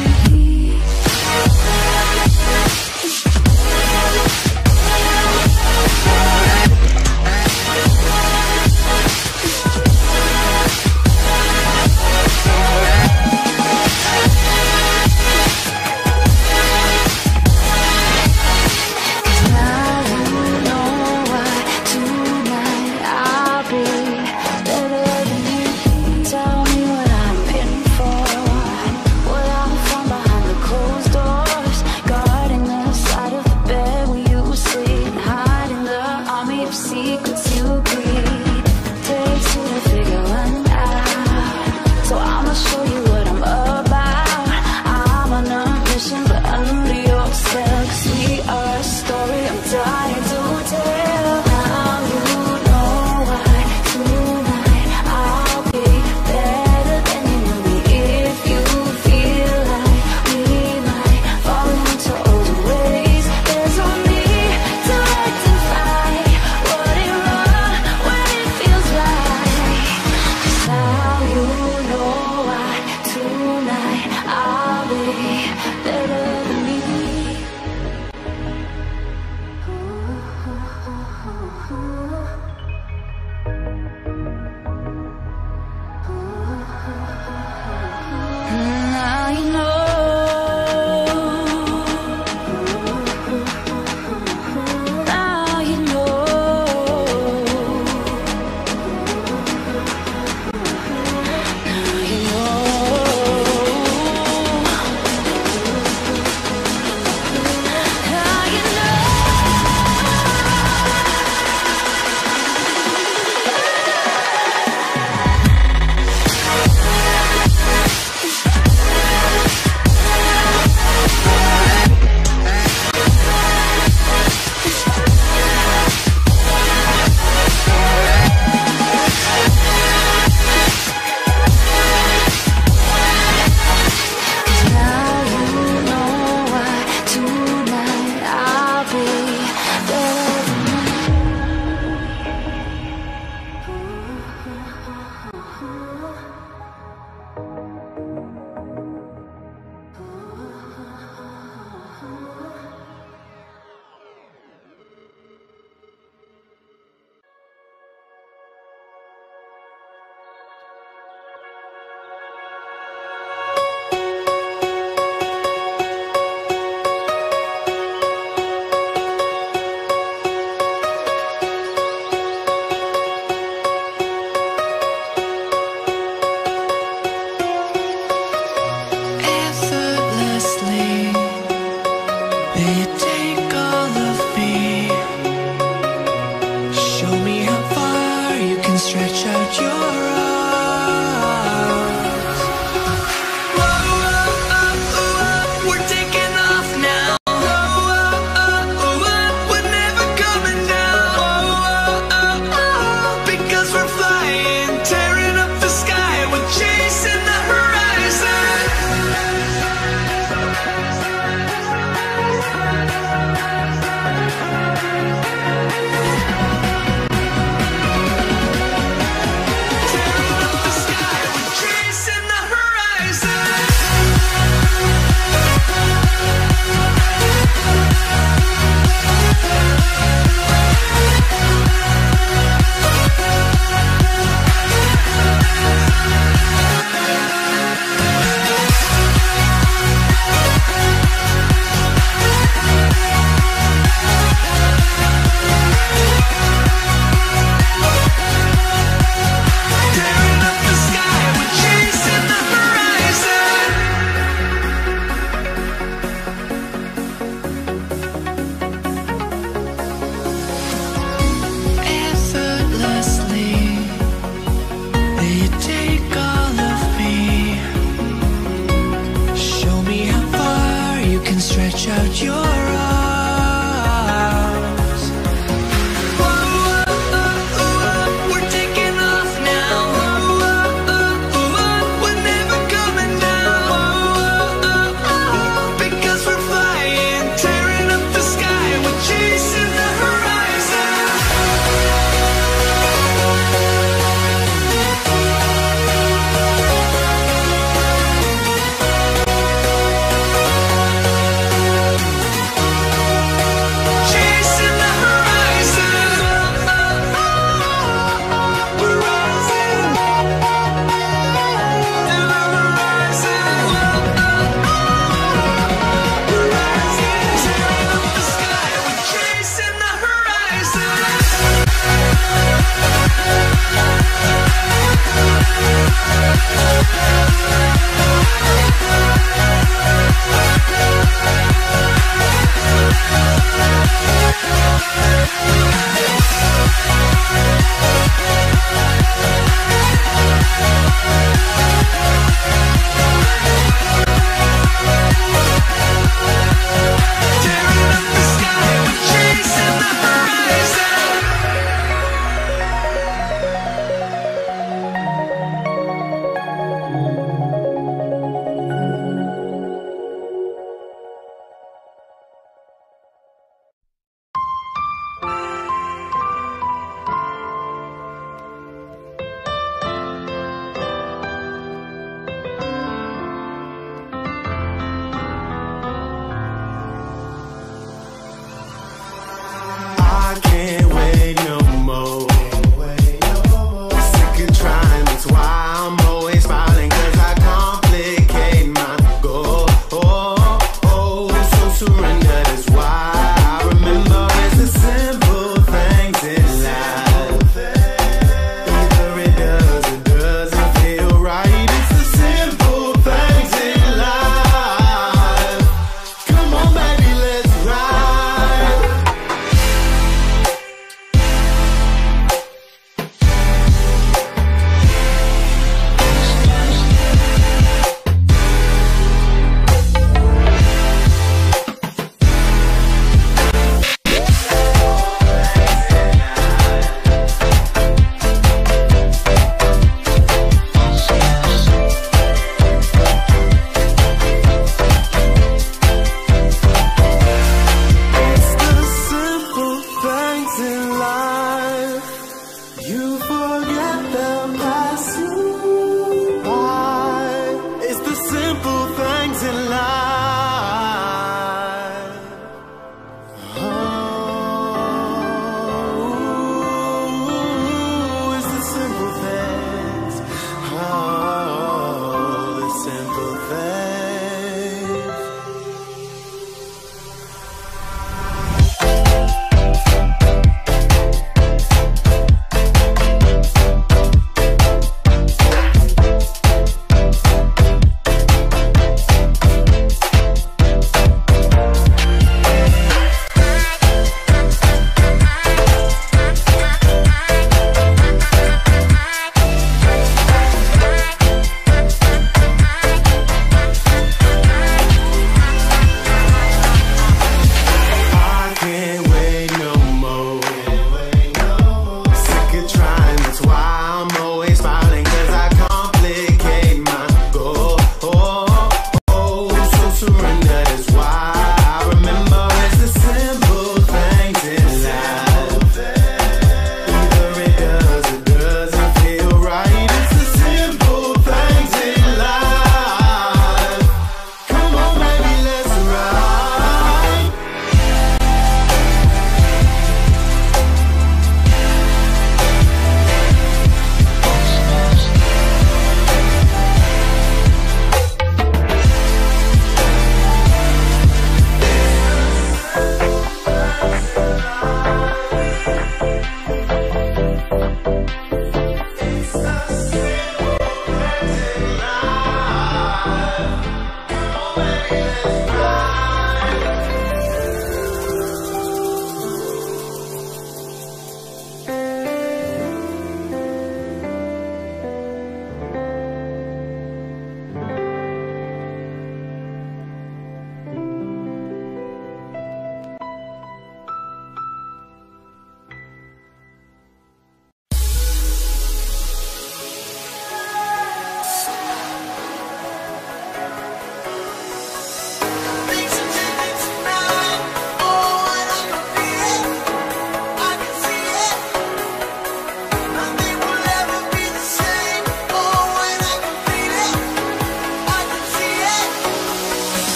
Feel like we might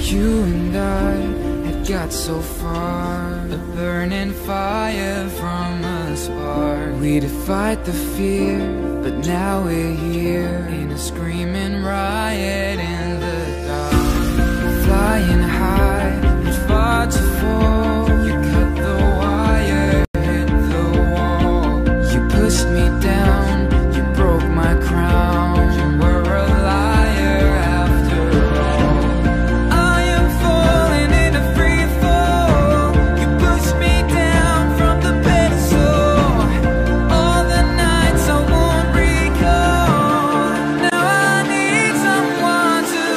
You and I had got so far, a burning fire from a spark. We defied the fear, but now we're here in a screaming riot in the dark. Flying high and far to fall. You cut the wire, hit the wall. You pushed me down, you broke my crown. You were a liar after all. I am falling in a free fall. You pushed me down from the pedestal. All the nights I won't recall. Now I need someone to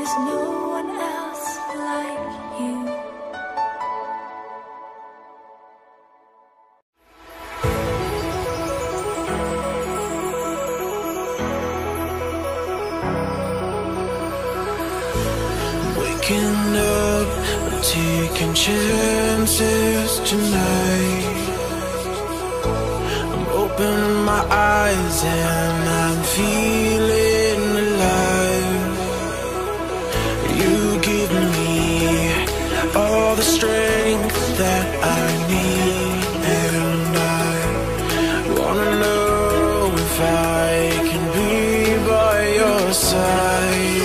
There's no one else like you. Waking up, I'm taking chances tonight. I'm opening my eyes and I'm feeling alive. You give me all the strength that I need, and I wanna know if I can be by your side.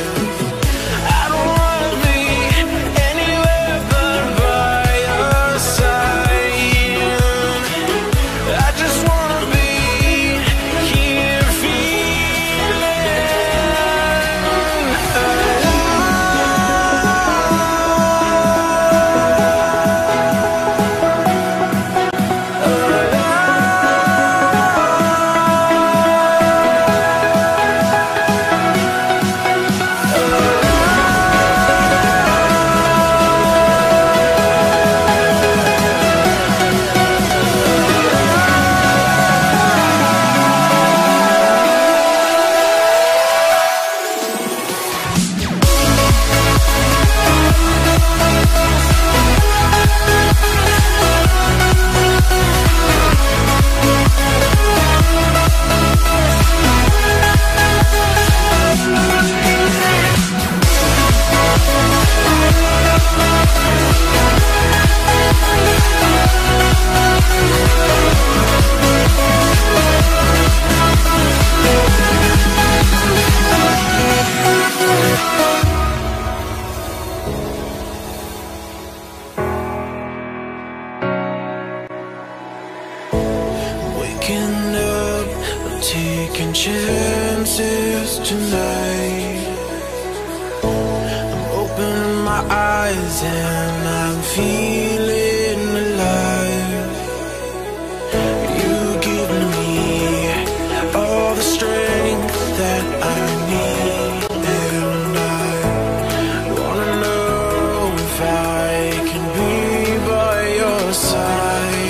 Waking up, I'm taking chances tonight. I'm opening my eyes and I'm feeling alive. You give me all the strength that I need, and I wanna know if I can be by your side.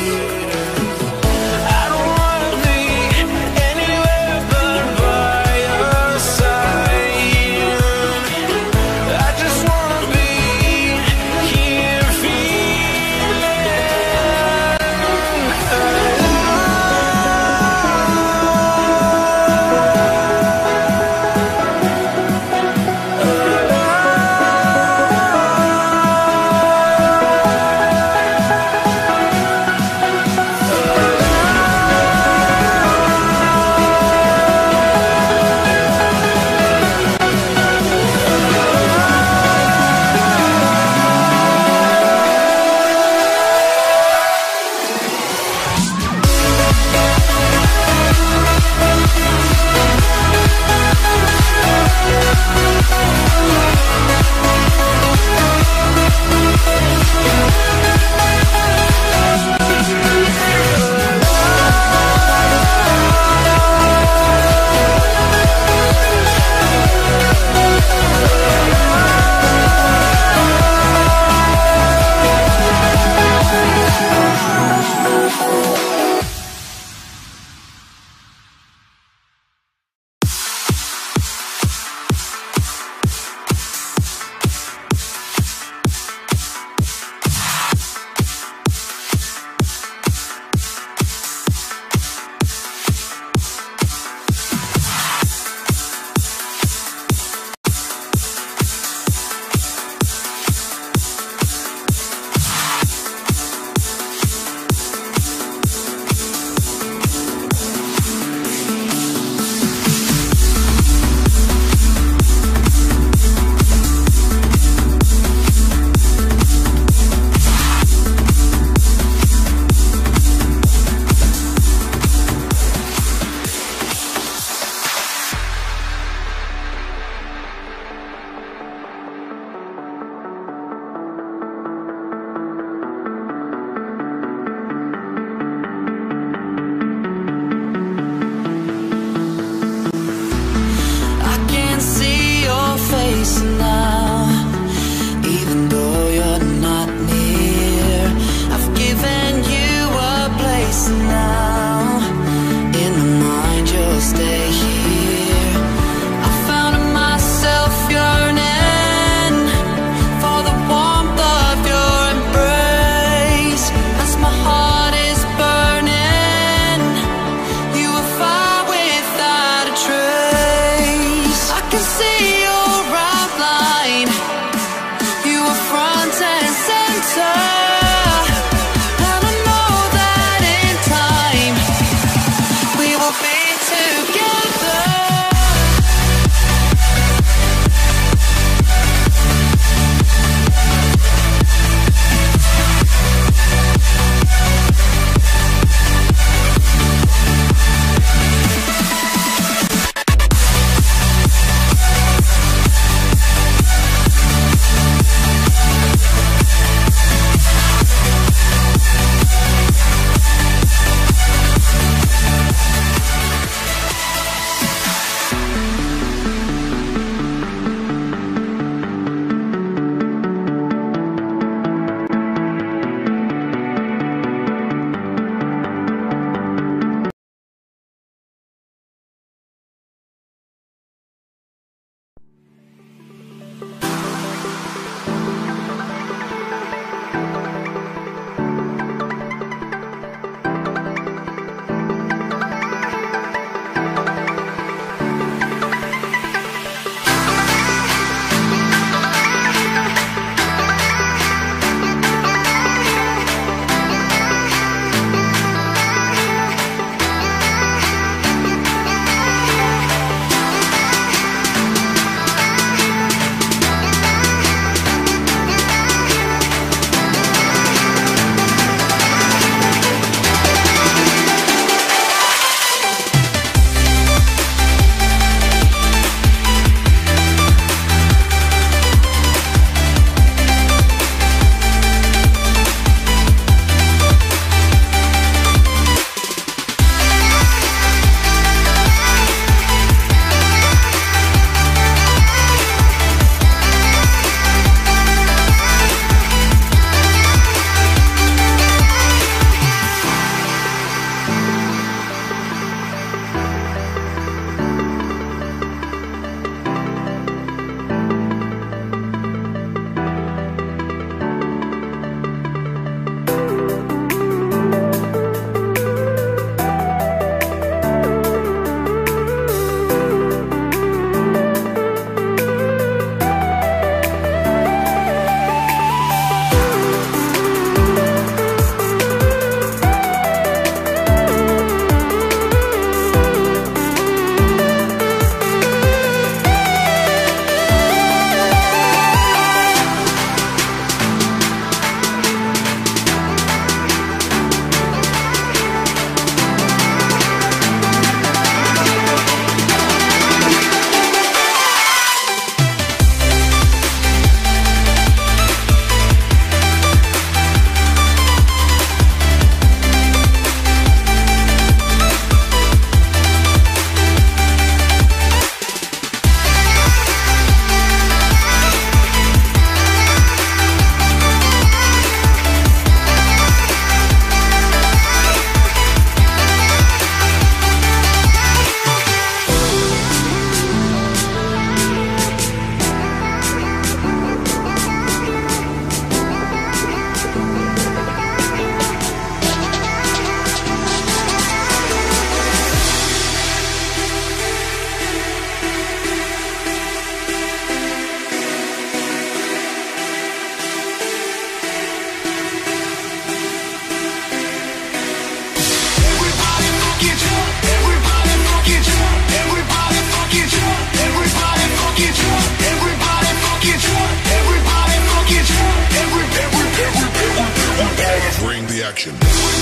action.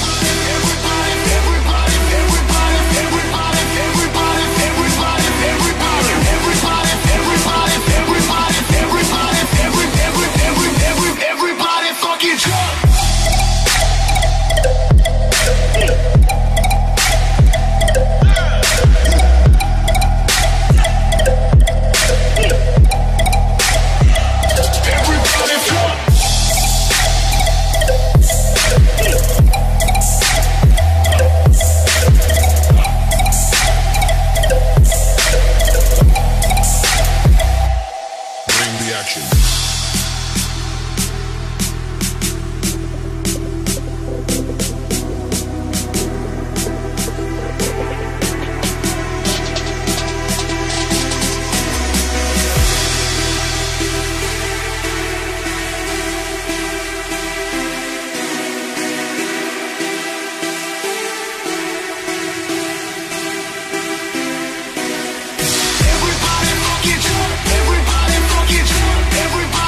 Everybody fucking jump! Everybody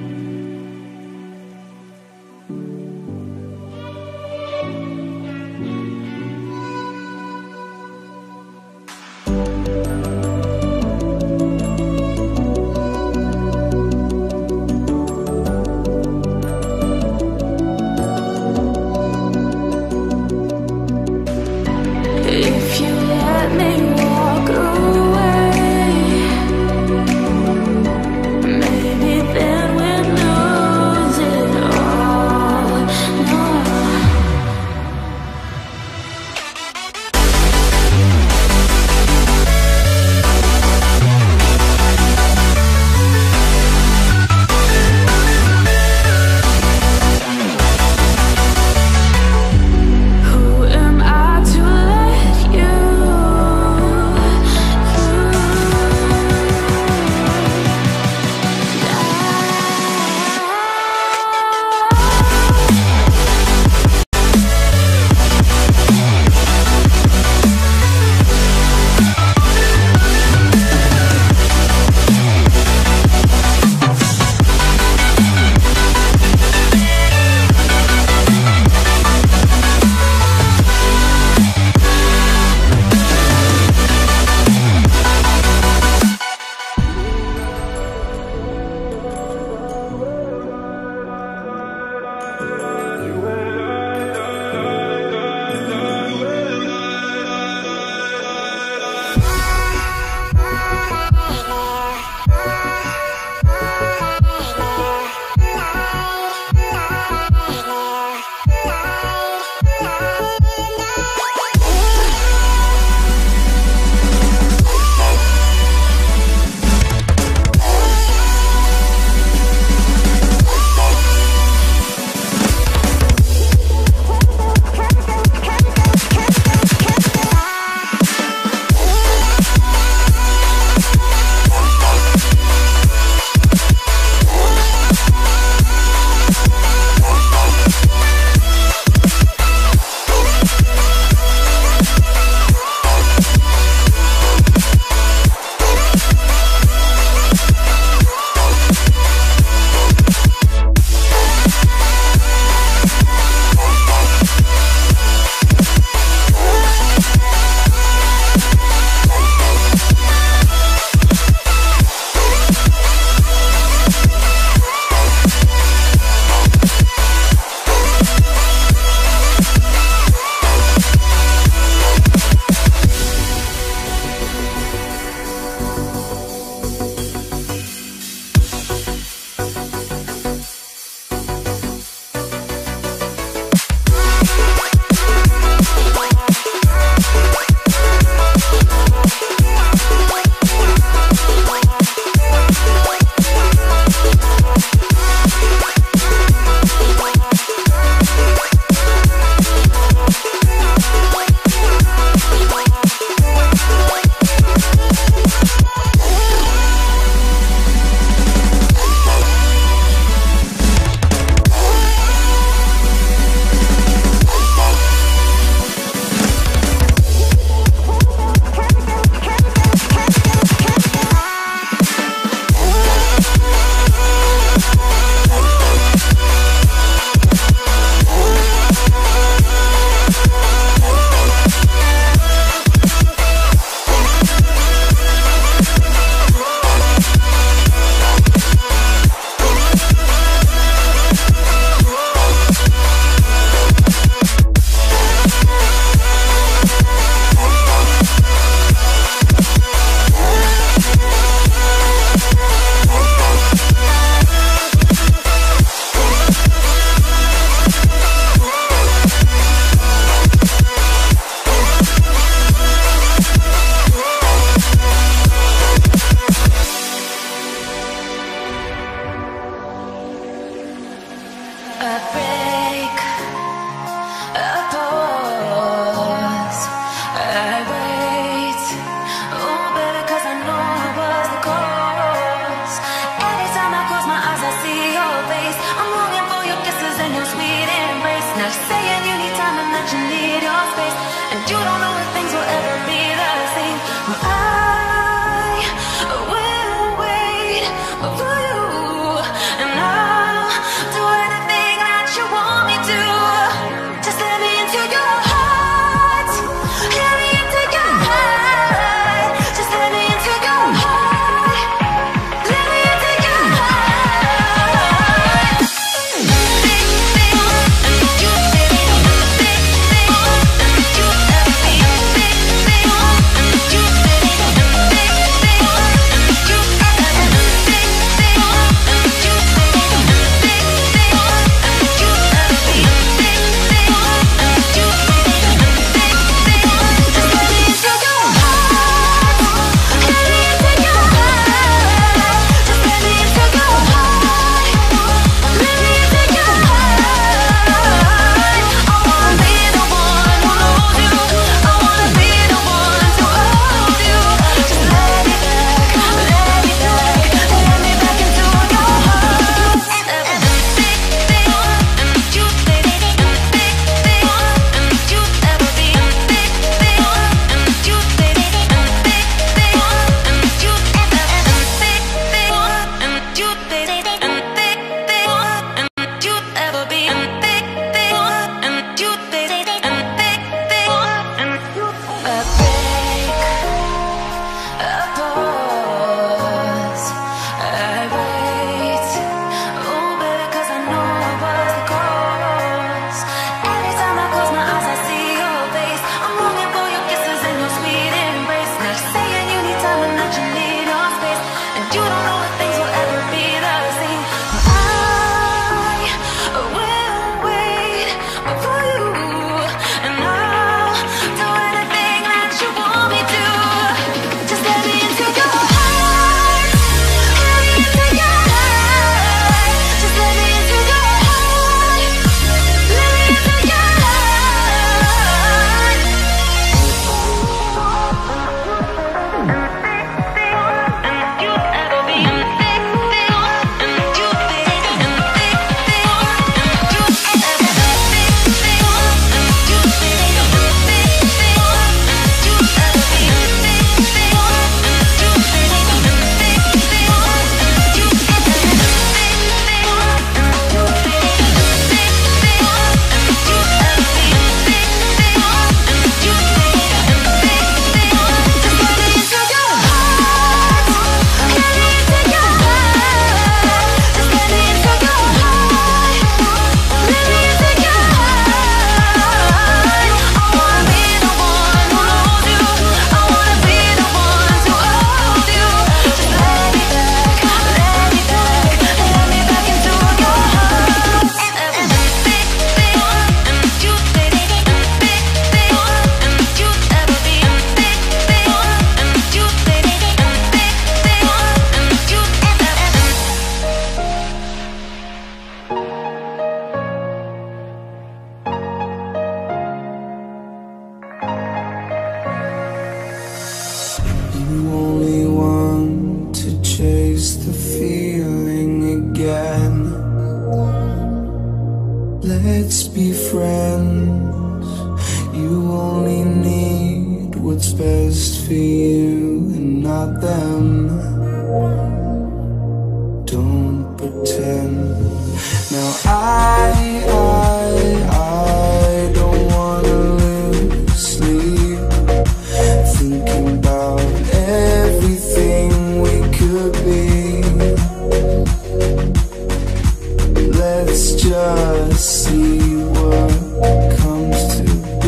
I will wait for you, and I let's be friends. You only need what's best for you and not them. Don't pretend. Now I, I, I don't wanna lose sleep thinking about everything we could be. Let's just see what comes to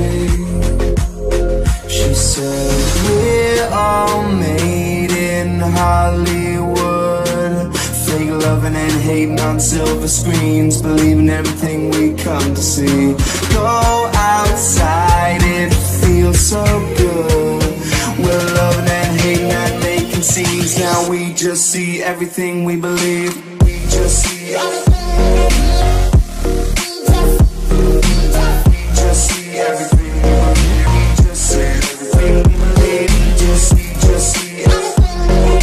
be. She said we're all made in Hollywood, fake loving and hating on silver screens, believing everything we come to see. Go outside, it feels so good. We're loving and hating and making scenes. Now we just see everything we believe. We just see everything. We just see everything we believe. We just see everything we believe. We just see, just see everything.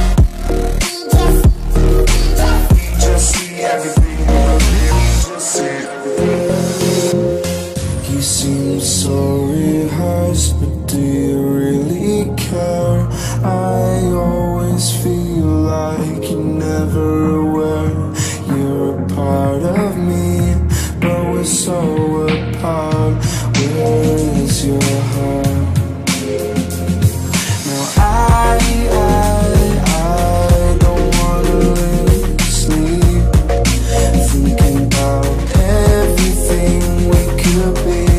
We just see everything we believe. We just see everything. You seem so rehearsed, but do you really care? I always feel like you're never aware. You're a part of me, but we're so apart. Where is your heart? Now I, I, I don't wanna lose sleep thinking about everything we could be.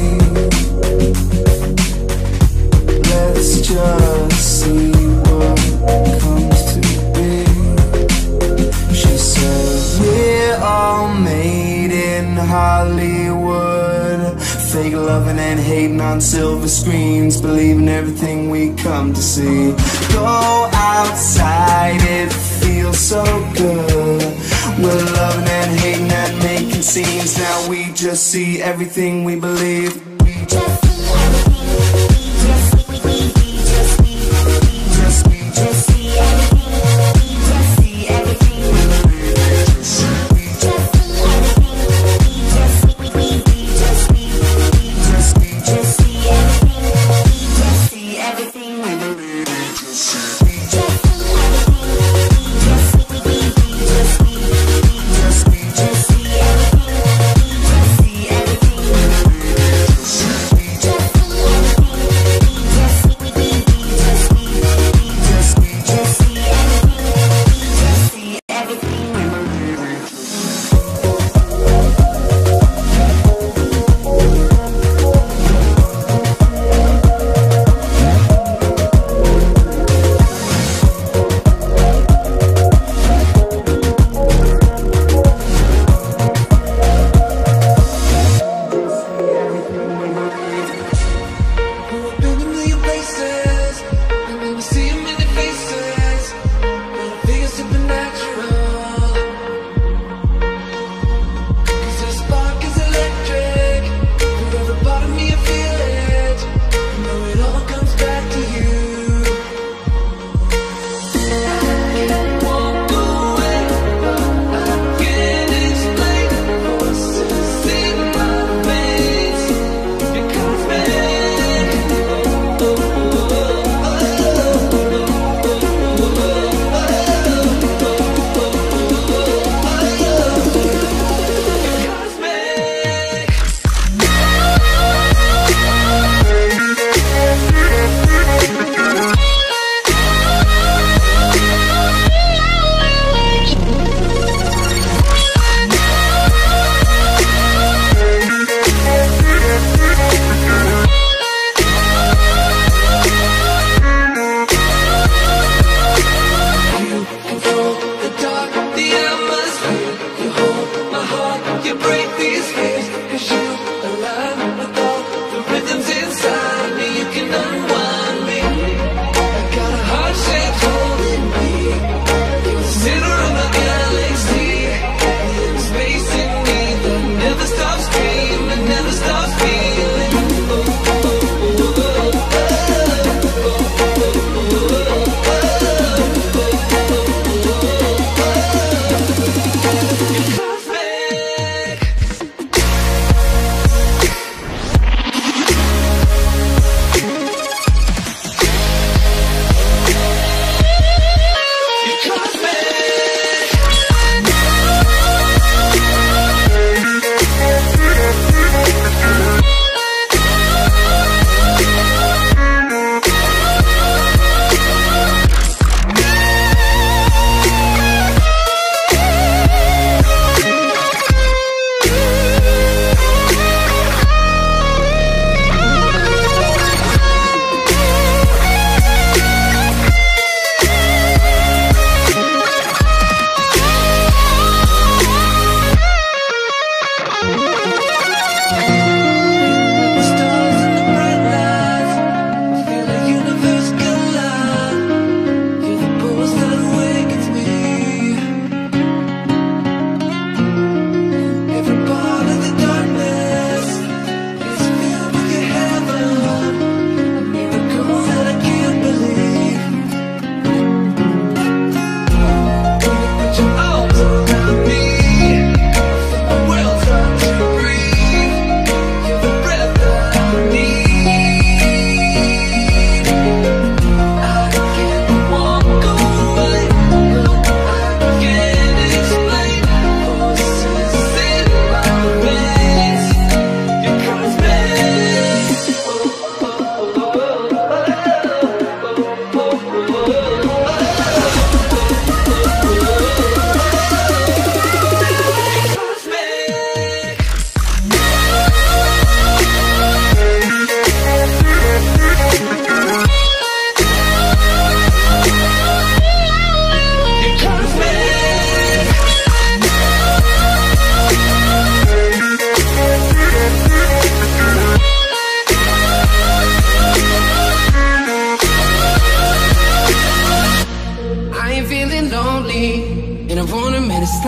Let's just see what comes to be. She said we're all made in Hollywood, fake loving and hating on silver screens, believing everything we come to see. Go outside, it feels so good. We're loving and hating and making scenes. Now we just see everything we believe. We just see everything. We just see, we, we, we just see, we just, we just see everything. We just see everything we believe. We just see everything. We just see, we, we, we just see, we just, we just see everything. We just see everything we believe. We just see, we just see everything. We just see, we, we, we just see, we just, we just see everything. We just see everything we believe. We just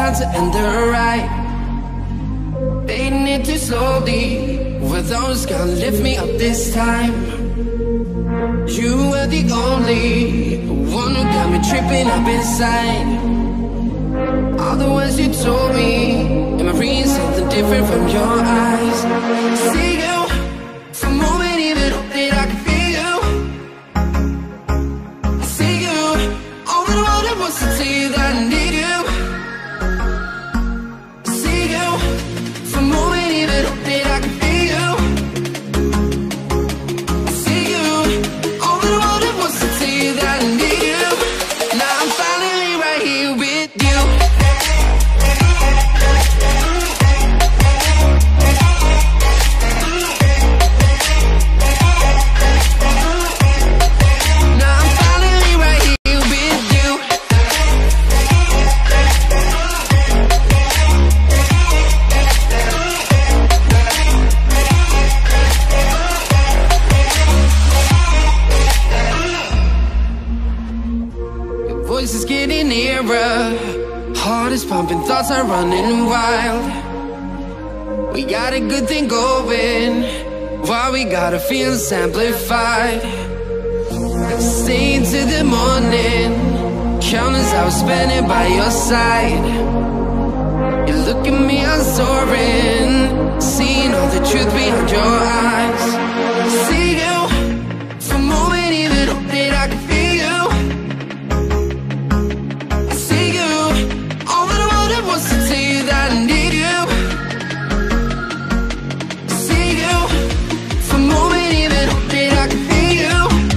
bound to end the right. Fading it too slowly. Were those gonna lift me up this time? You were the only one who got me tripping up inside. All the words you told me, am I reading something different from your eyes? See you, for a moment even hope that I can feel you. See you, all that I wanted was to tell you that I need you. See you, for a moment even hope that I can feel you. See you, all that I wanted was to tell you that I need you. Now I'm finally right here with you. Voice is getting nearer, heart is pumping, thoughts are running wild. We got a good thing going, while we got our feelings amplified. Staying till the morning, countless hours spending by your side. You look at me, I'm soaring, seeing all the truth behind your eyes. See you, for a moment even hope that I can feel you. Was to tell you that I need you. See you, for a moment even hope that I can feel you.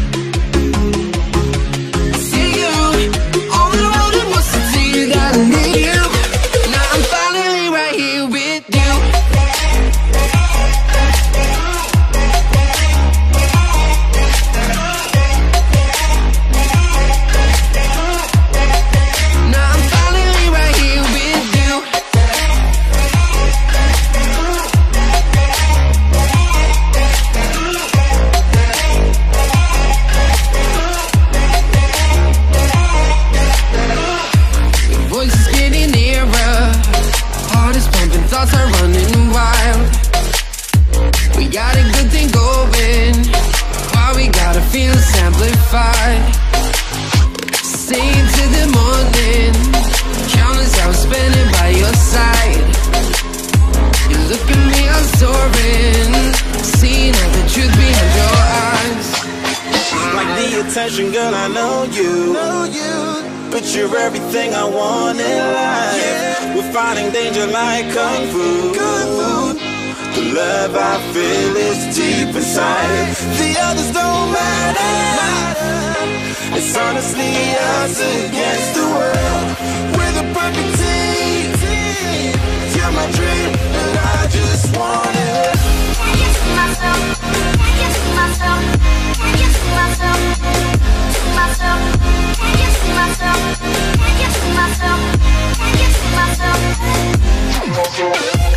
See you, all that I wanted was to tell you that I need you. Now I'm finally right here with you. Now I'm finally right here with you. Voice is getting nearer, heart is pumping, thoughts are running wild. We got a good thing going, while we got our feelings amplified. Staying till the morning, countless hours spending by your side. You look at me, I'm soaring, seeing all the truth behind your eyes. Like the attention, girl, I know you. Know you. But you're everything I want in life. Yeah. We're fighting danger like kung fu. Kung fu. The love I feel is deep inside. The others don't matter. It's honestly us against the world. We're the perfect team. You're my dream, and I just want it. Can you see myself? Can you see myself? Can you see myself? See myself? Can you see myself? Can you see myself? Can you see myself? See myself?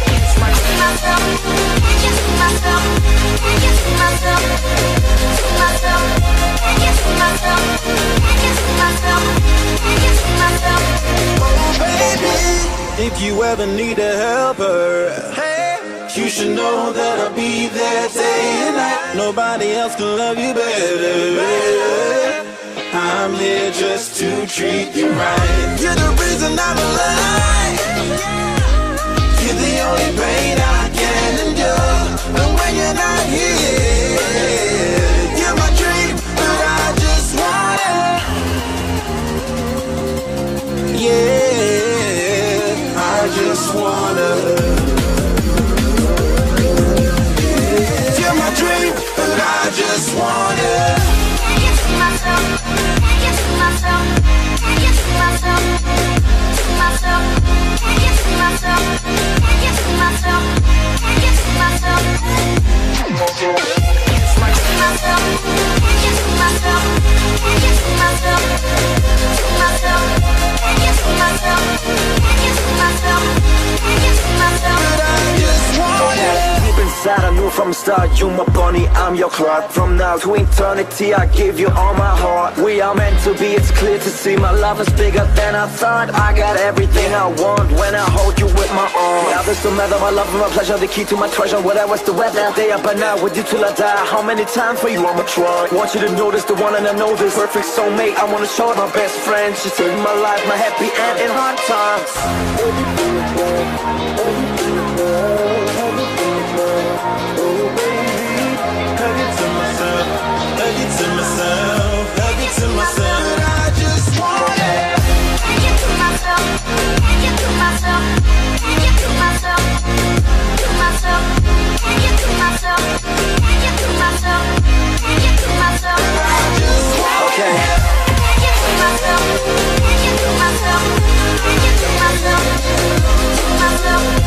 Can you see myself? Can you see myself? See myself? Can you see myself? Can you see myself? Can you see myself? Oh baby, if you ever need a helper, hey, you should know that I'll be there day and night. Nobody else can love you better. I'm here just to treat you right. You're the reason I'm alive. You're the only pain I can endure. And when you're not here, you're my dream, but I just want it. Yeah, I just wanna. You're my dream, but I just want it. Can you see myself? Can you see myself? Can you see myself? See myself? Can you see myself? Can you see you from the start. You my bunny, I'm your Clark. From now to eternity, I give you all my heart. We are meant to be, it's clear to see. My love is bigger than I thought. I got everything I want when I hold you with my arms. Now this don't matter, my love and my pleasure, the key to my treasure. Whatever's the weather, day up and out with you till I die. How many times for you I'ma try? Want you to notice the one and I know this perfect soulmate. I wanna show it my best friend. She saved my life, my happy end in hard times. Hug it to myself, hug it to myself, hug it to myself. I just want it. Hug it to myself, hug it to myself, hug it to myself, to myself, hug it to myself, hug it to myself, hug it to myself. I just want okay. it. Hug it to myself, hug it to myself, hug it to myself, to myself.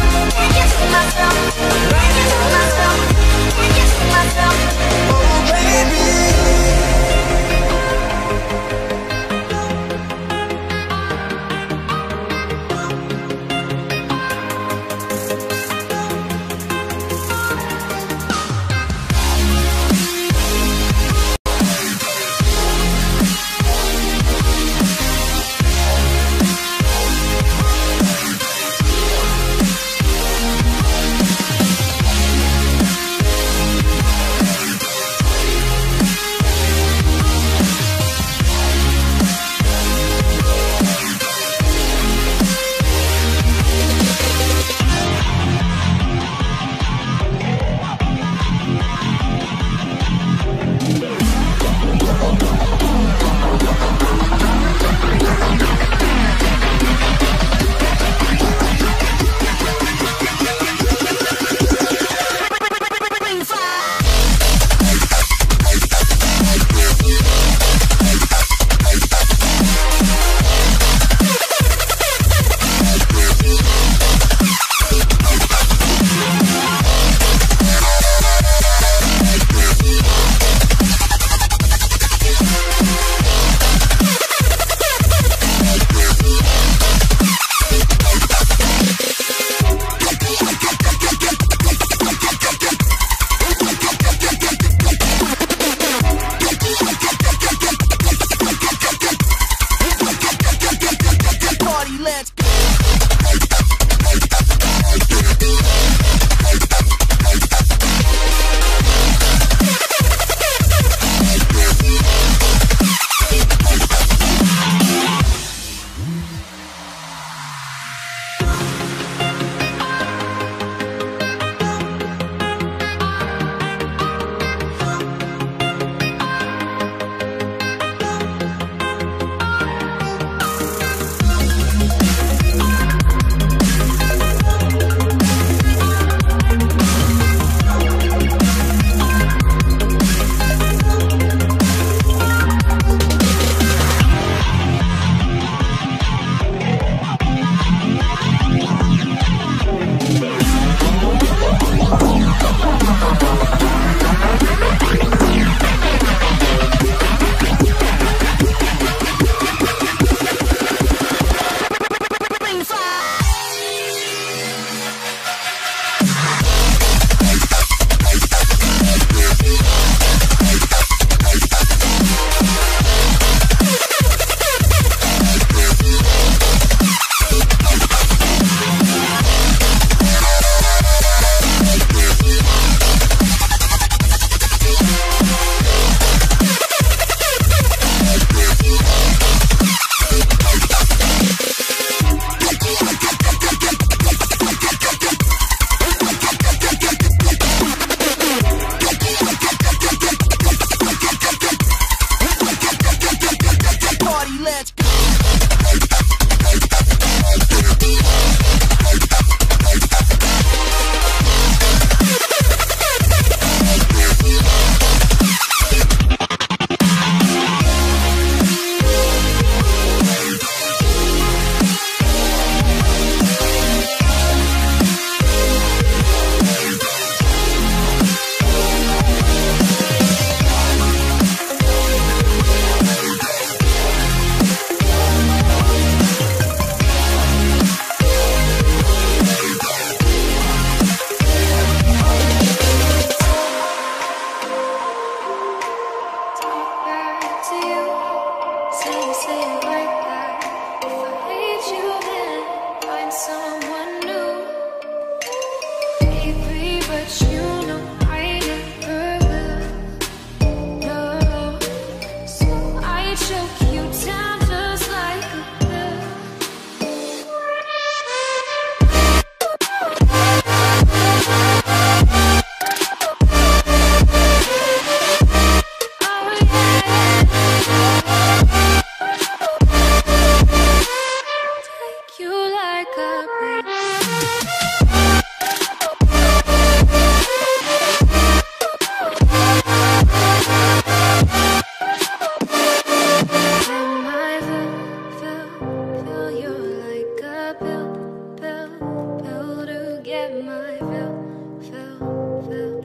I fell, fell, fell.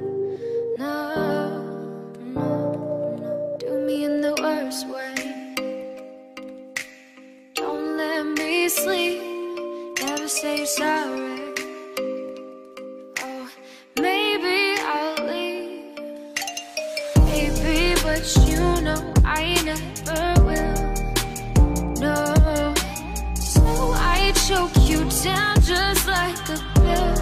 No, no, no. Do me in the worst way. Don't let me sleep. Never say you're sorry. Oh, maybe I'll leave. Baby, but you know I never will. No, so I choke you down just like a pill.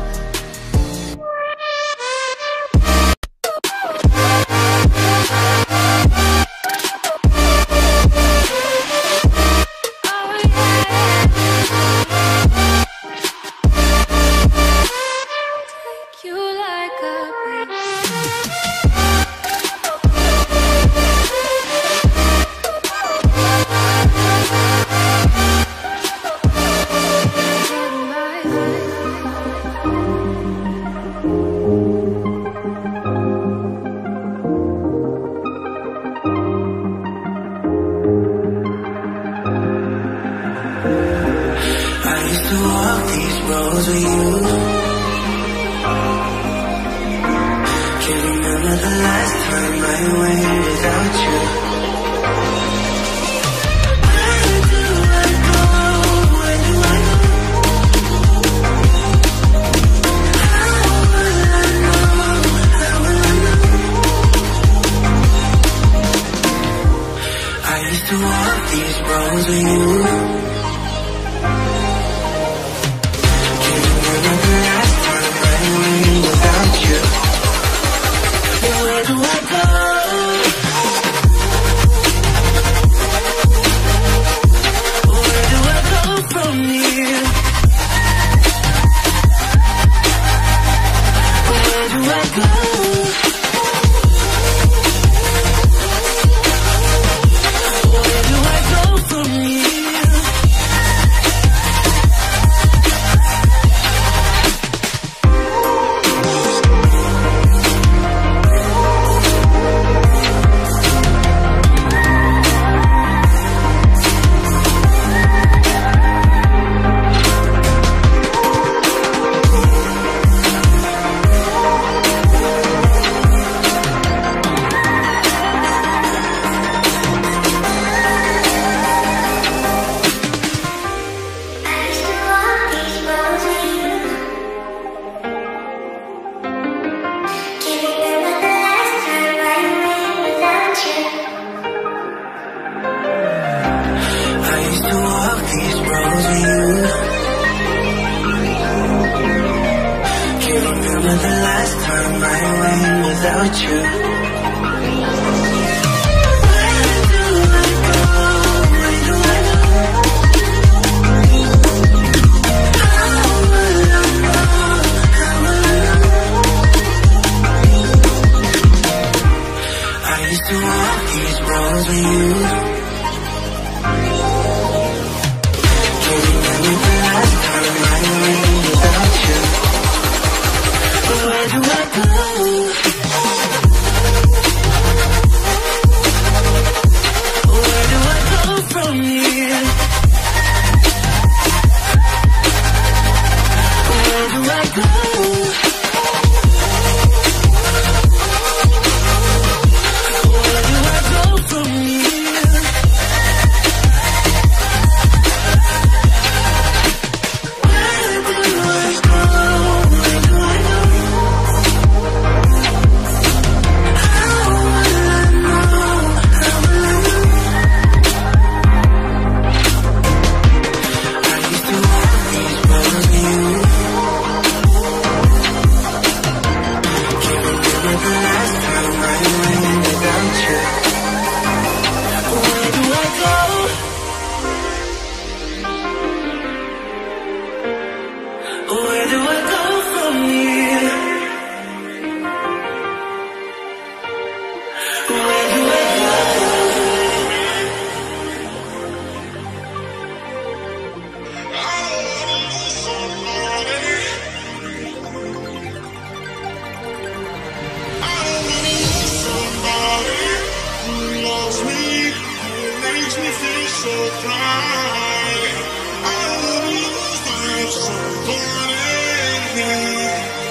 I don't lose myself.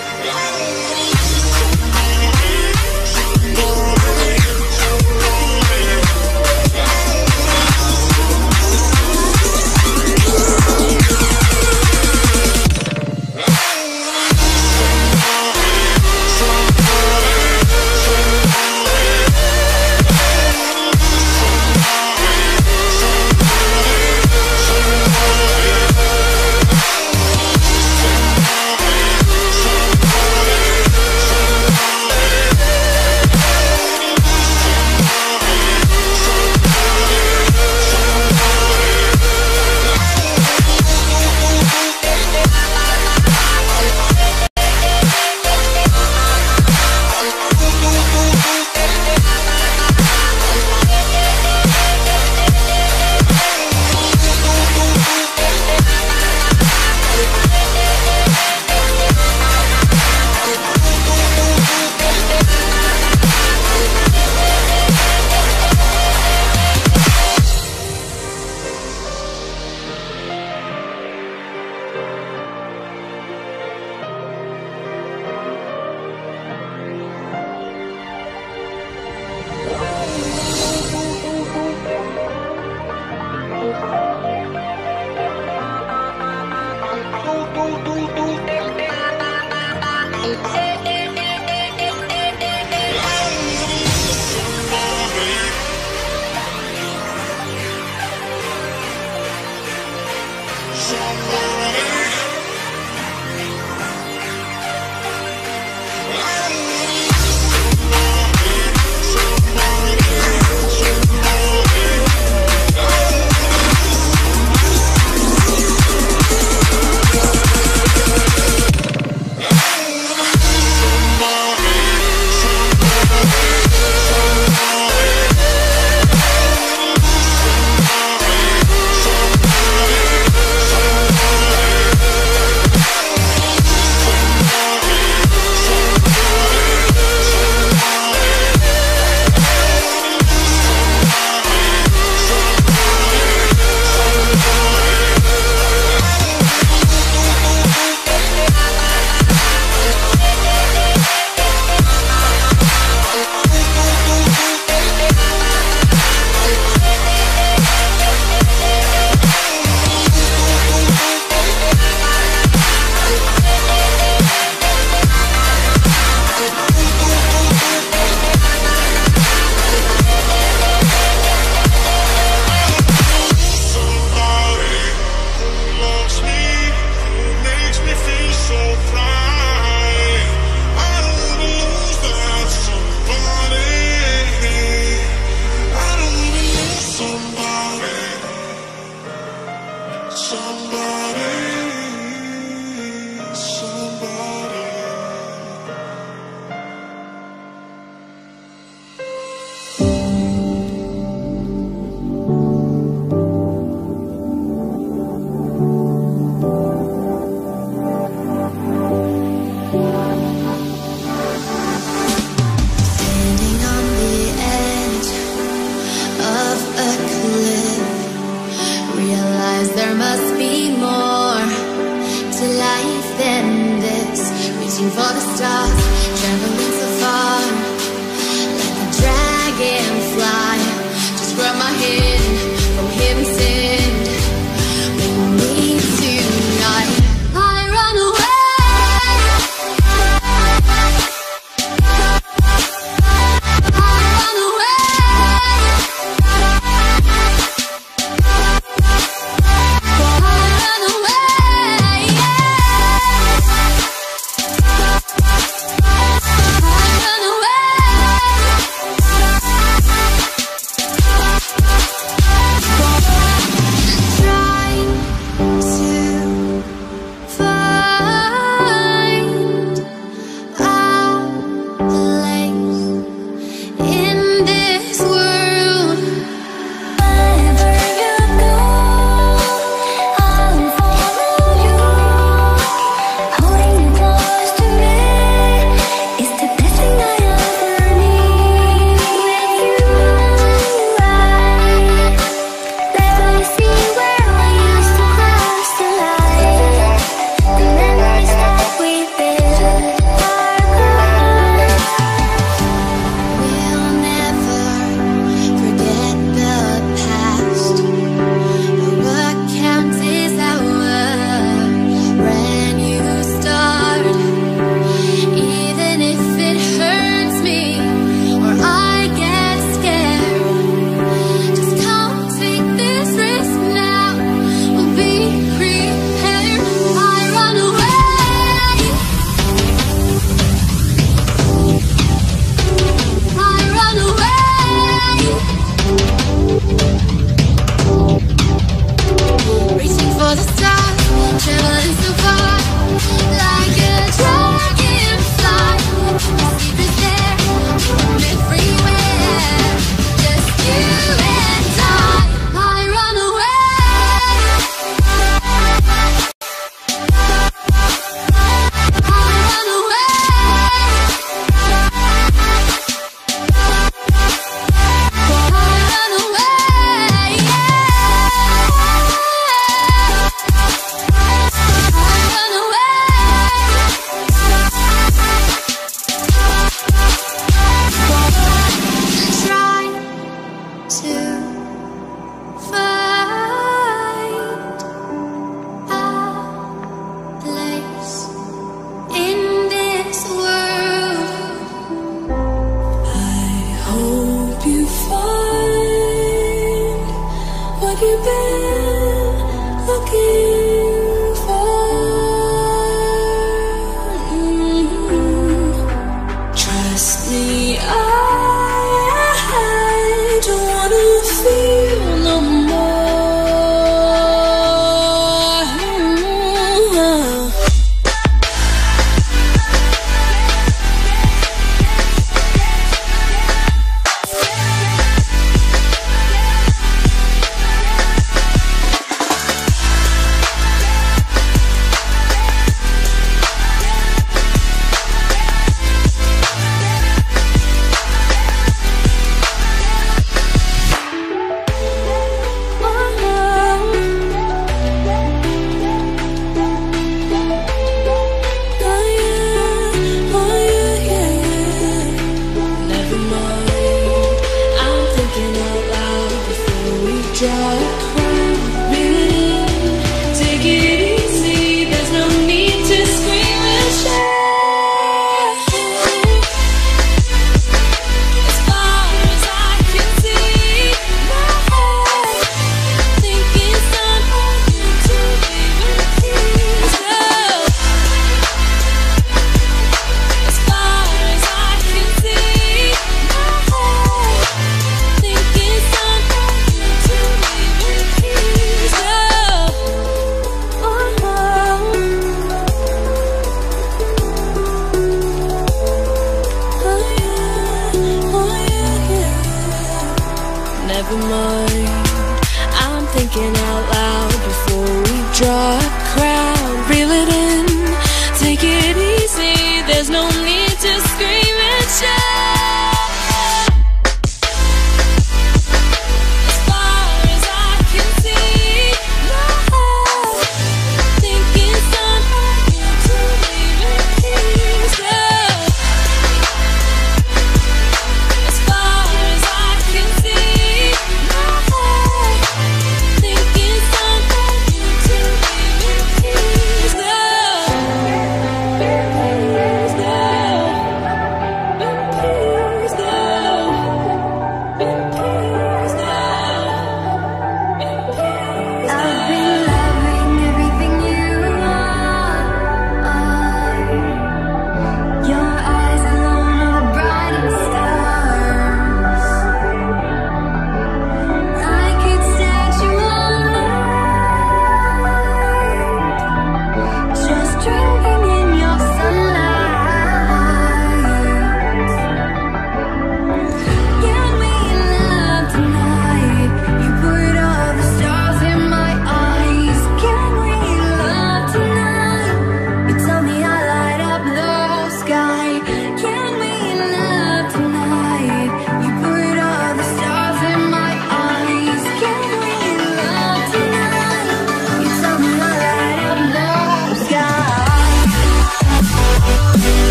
For the stars